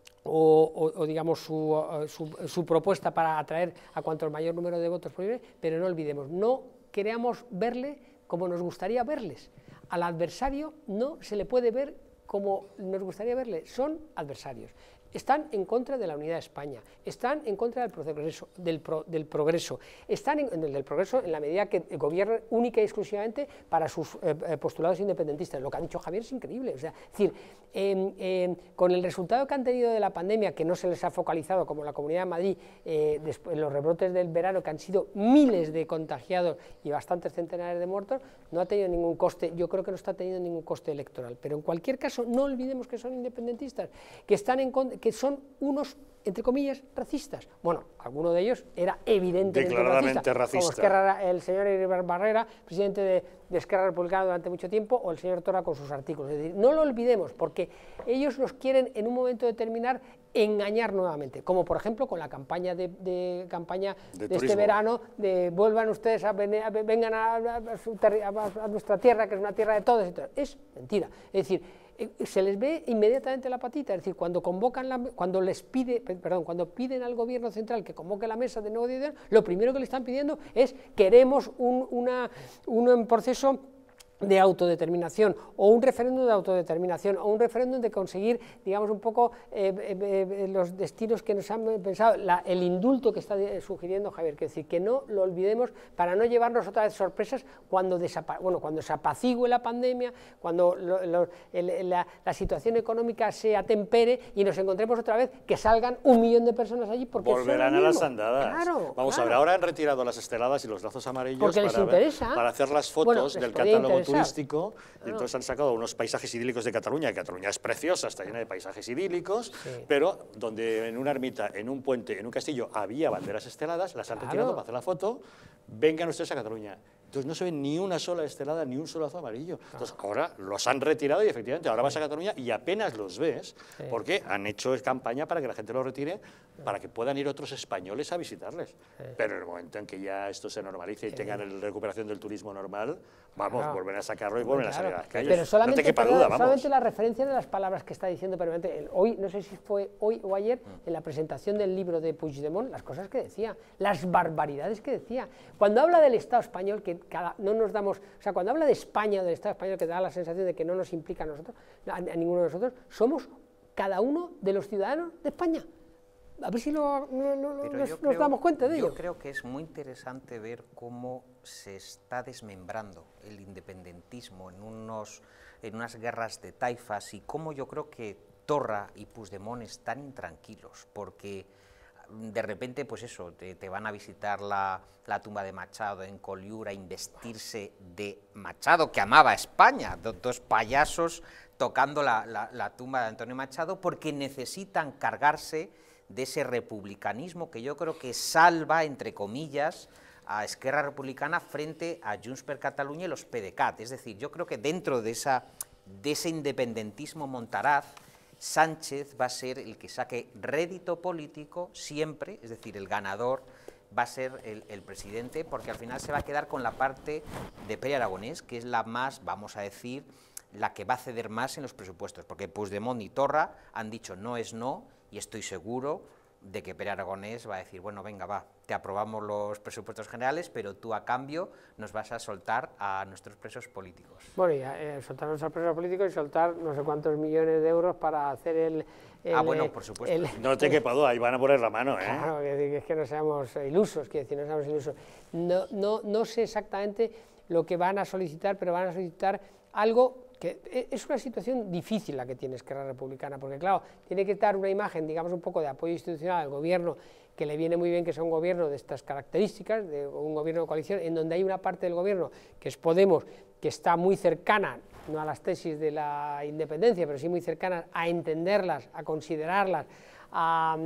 O, o, o digamos su, su, su propuesta para atraer a cuanto mayor número de votos posible, pero no olvidemos, no queramos verle como nos gustaría verles. Al adversario no se le puede ver como nos gustaría verle, son adversarios. Están en contra de la unidad de España, están en contra del progreso, del, pro, del progreso, están en, del progreso en la medida que gobiernan única y exclusivamente para sus eh, postulados independentistas. Lo que ha dicho Javier es increíble, o sea, es decir, eh, eh, con el resultado que han tenido de la pandemia, que no se les ha focalizado como la Comunidad de Madrid, eh, después, en los rebrotes del verano, que han sido miles de contagiados y bastantes centenares de muertos, no ha tenido ningún coste, yo creo que no está teniendo ningún coste electoral, pero en cualquier caso no olvidemos que son independentistas, que están en contra, que son unos, entre comillas, racistas. Bueno, alguno de ellos era evidentemente racista, racista, como Esquerra, el señor Iribar Barrera, presidente de, de Esquerra Republicana durante mucho tiempo, o el señor Torra con sus artículos. Es decir, no lo olvidemos, porque ellos nos quieren en un momento determinado engañar nuevamente, como por ejemplo con la campaña de, de campaña de, de este verano, de vuelvan ustedes a, ven, a vengan a, a, a, su a, a nuestra tierra, que es una tierra de todos, y todo. Es mentira. Es decir, se les ve inmediatamente la patita, es decir, cuando convocan la, cuando les pide, perdón, cuando piden al gobierno central que convoque la mesa de negociación, lo primero que le están pidiendo es queremos un, una, un proceso de autodeterminación, o un referéndum de autodeterminación, o un referéndum de conseguir, digamos, un poco eh, eh, los destinos que nos han pensado, la, el indulto que está sugiriendo Javier, que es decir, que no lo olvidemos para no llevarnos otra vez sorpresas cuando, bueno, cuando se apacigüe la pandemia, cuando lo, lo, el, la, la situación económica se atempere y nos encontremos otra vez que salgan un millón de personas allí, porque volverán a las andadas. Claro, Vamos claro. a ver, ahora han retirado las esteladas y los lazos amarillos porque para, les interesa. para hacer las fotos bueno, del catálogo turístico, claro. Y entonces han sacado unos paisajes idílicos de Cataluña, que Cataluña es preciosa, está llena de paisajes idílicos, sí. Pero donde en una ermita, en un puente, en un castillo había banderas esteladas, las han claro. retirado para hacer la foto, vengan ustedes a Cataluña. Entonces no se ve ni una sola estelada, ni un solo lazo amarillo. Entonces ahora los han retirado y efectivamente ahora vas a Cataluña y apenas los ves, sí. Porque han hecho campaña para que la gente los retire, para que puedan ir otros españoles a visitarles. Sí. Pero en el momento en que ya esto se normalice y sí. tengan la recuperación del turismo normal, vamos, claro. vuelven a sacarlo y vuelven claro. a salir a las calles. Pero solamente, no te quepa pero, duda, vamos. solamente la referencia de las palabras que está diciendo permanente. Hoy, no sé si fue hoy o ayer, en la presentación del libro de Puigdemont, las cosas que decía, las barbaridades que decía. Cuando habla del Estado español, que cada, no nos damos, o sea, cuando habla de España, del Estado español, que da la sensación de que no nos implica a nosotros, a, a ninguno de nosotros, somos cada uno de los ciudadanos de España. A ver si lo, no, no, nos, creo, nos damos cuenta de ello. Yo creo que es muy interesante ver cómo se está desmembrando el independentismo en, unos, en unas guerras de taifas y cómo yo creo que Torra y Puigdemont están intranquilos, porque de repente, pues eso, te, te van a visitar la, la tumba de Machado en Collioure a investirse de Machado, que amaba a España, dos, dos payasos tocando la, la, la tumba de Antonio Machado, porque necesitan cargarse de ese republicanismo que yo creo que salva, entre comillas, a Esquerra Republicana frente a Junts per Catalunya y los P D C A T. Es decir, yo creo que dentro de, esa, de ese independentismo montaraz, Sánchez va a ser el que saque rédito político siempre, es decir, el ganador va a ser el, el presidente, porque al final se va a quedar con la parte de Pere Aragonés, que es la más, vamos a decir, la que va a ceder más en los presupuestos, porque Puigdemont y Torra han dicho no es no, y estoy seguro de que Pere Aragonés va a decir, bueno, venga, va, te aprobamos los presupuestos generales, pero tú a cambio nos vas a soltar a nuestros presos políticos. Bueno, y a, eh, soltar a nuestros presos políticos y soltar no sé cuántos millones de euros para hacer el... el ah, bueno, por supuesto. El, no te quepa duda, ahí van a poner la mano, ¿eh? Claro, que es que no seamos ilusos, quiero decir, no seamos ilusos. No, no, no sé exactamente lo que van a solicitar, pero van a solicitar algo que es una situación difícil la que tiene Esquerra Republicana, porque claro, tiene que dar una imagen, digamos, un poco de apoyo institucional al gobierno, que le viene muy bien que sea un gobierno de estas características, de un gobierno de coalición, en donde hay una parte del gobierno, que es Podemos, que está muy cercana, no a las tesis de la independencia, pero sí muy cercana a entenderlas, a considerarlas, a,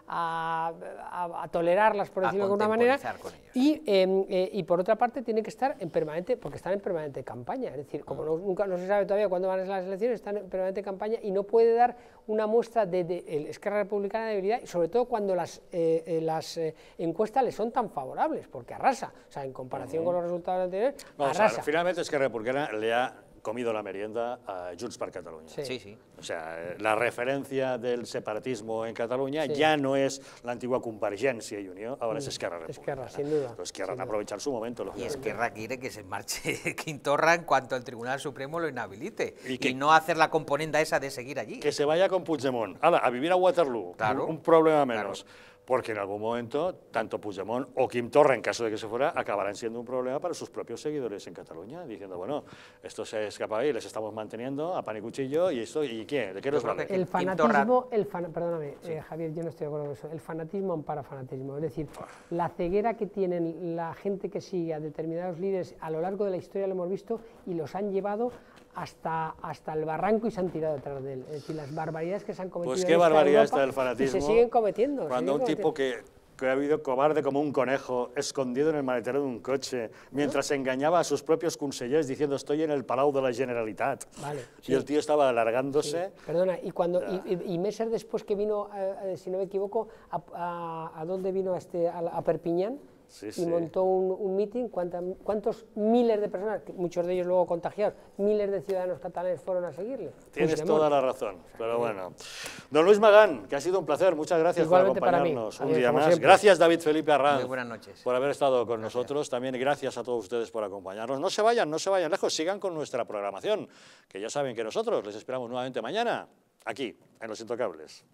a, a, a tolerarlas, por decirlo de alguna manera, y, eh, eh, y por otra parte tiene que estar en permanente, porque están en permanente campaña, es decir, como no, nunca, no se sabe todavía cuándo van a ser las elecciones, están en permanente campaña y no puede dar una muestra de, de, de Esquerra Republicana de debilidad, y sobre todo cuando las, eh, eh, las eh, encuestas le son tan favorables, porque arrasa, o sea, en comparación uh-huh. con los resultados anteriores, no, arrasa. O sea, finalmente Esquerra Republicana le ha comido la merienda a Junts per Catalunya. Sí. Sí, sí. O sea, la referencia del separatismo en Cataluña sí. ya no es la antigua Convergencia y Unión, ahora mm. es Esquerra Republicana. Esquerra, sin duda. Entonces Esquerra va a aprovechar su momento. Y Esquerra quiere que se marche Quintorra en cuanto el Tribunal Supremo lo inhabilite y, que, y no hacer la componenda esa de seguir allí. Que se vaya con Puigdemont, Ala, a vivir a Waterloo, claro. un, un problema menos. Claro. Porque en algún momento, tanto Puigdemont o Quim Torra, en caso de que se fuera, acabarán siendo un problema para sus propios seguidores en Cataluña, diciendo, bueno, esto se escapa ahí, les estamos manteniendo a pan y cuchillo, y esto, ¿y qué? ¿De qué nos vale? El fanatismo, el fan, perdóname, sí. eh, Javier, yo no estoy de acuerdo con eso, el fanatismo ampara fanatismo, es decir, la ceguera que tienen la gente que sigue a determinados líderes a lo largo de la historia lo hemos visto y los han llevado hasta, hasta el barranco y se han tirado detrás de él. Es decir, las barbaridades que se han cometido pues qué en barbaridad Europa está el fanatismo. Y se siguen cometiendo. Cuando un tipo que, que ha habido cobarde como un conejo, escondido en el maletero de un coche, mientras ¿no? engañaba a sus propios consellers diciendo estoy en el Palau de la Generalitat. Vale, y sí. el tío estaba alargándose. Sí. Perdona, y, cuando, y, y meses después que vino, eh, si no me equivoco, a, a, ¿a dónde vino? A, este, a, a Perpiñán. Sí, y sí. montó un, un meeting, ¿cuántos miles de personas, muchos de ellos luego contagiados, miles de ciudadanos catalanes fueron a seguirle? Tienes pues toda la razón, pero bueno. Don Luis Magán, que ha sido un placer, muchas gracias Igualmente por acompañarnos un Adiós, día más. Siempre. Gracias David Felipe Arranz. Muy buenas noches. Por haber estado con gracias. nosotros, también gracias a todos ustedes por acompañarnos. No se vayan, no se vayan lejos, sigan con nuestra programación, que ya saben que nosotros les esperamos nuevamente mañana, aquí, en Los Intocables.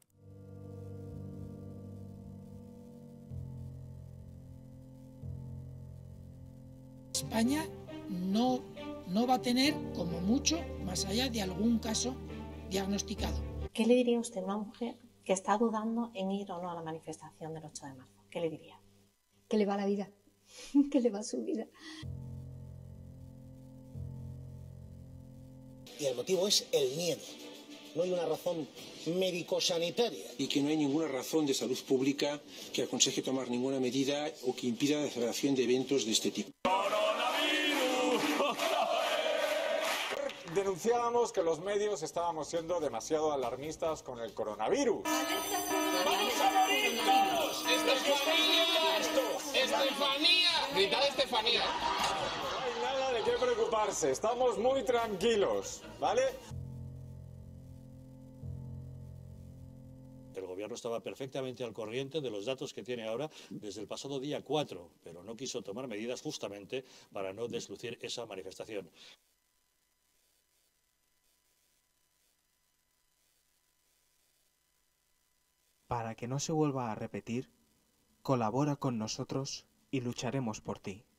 España no, no va a tener, como mucho, más allá de algún caso diagnosticado. ¿Qué le diría usted a una mujer que está dudando en ir o no a la manifestación del ocho de marzo? ¿Qué le diría? Que le va la vida, que le va su vida. Y el motivo es el miedo. No hay una razón médico-sanitaria. Y que no hay ninguna razón de salud pública que aconseje tomar ninguna medida o que impida la celebración de eventos de este tipo. Denunciábamos que los medios estábamos siendo demasiado alarmistas con el coronavirus. ¡Vamos a morir todos! ¡Estefanía! ¡Estefanía! ¡Gritad Estefanía! No hay nada de qué preocuparse, estamos muy tranquilos, ¿vale? El gobierno estaba perfectamente al corriente de los datos que tiene ahora desde el pasado día cuatro, pero no quiso tomar medidas justamente para no deslucir esa manifestación. Para que no se vuelva a repetir, colabora con nosotros y lucharemos por ti.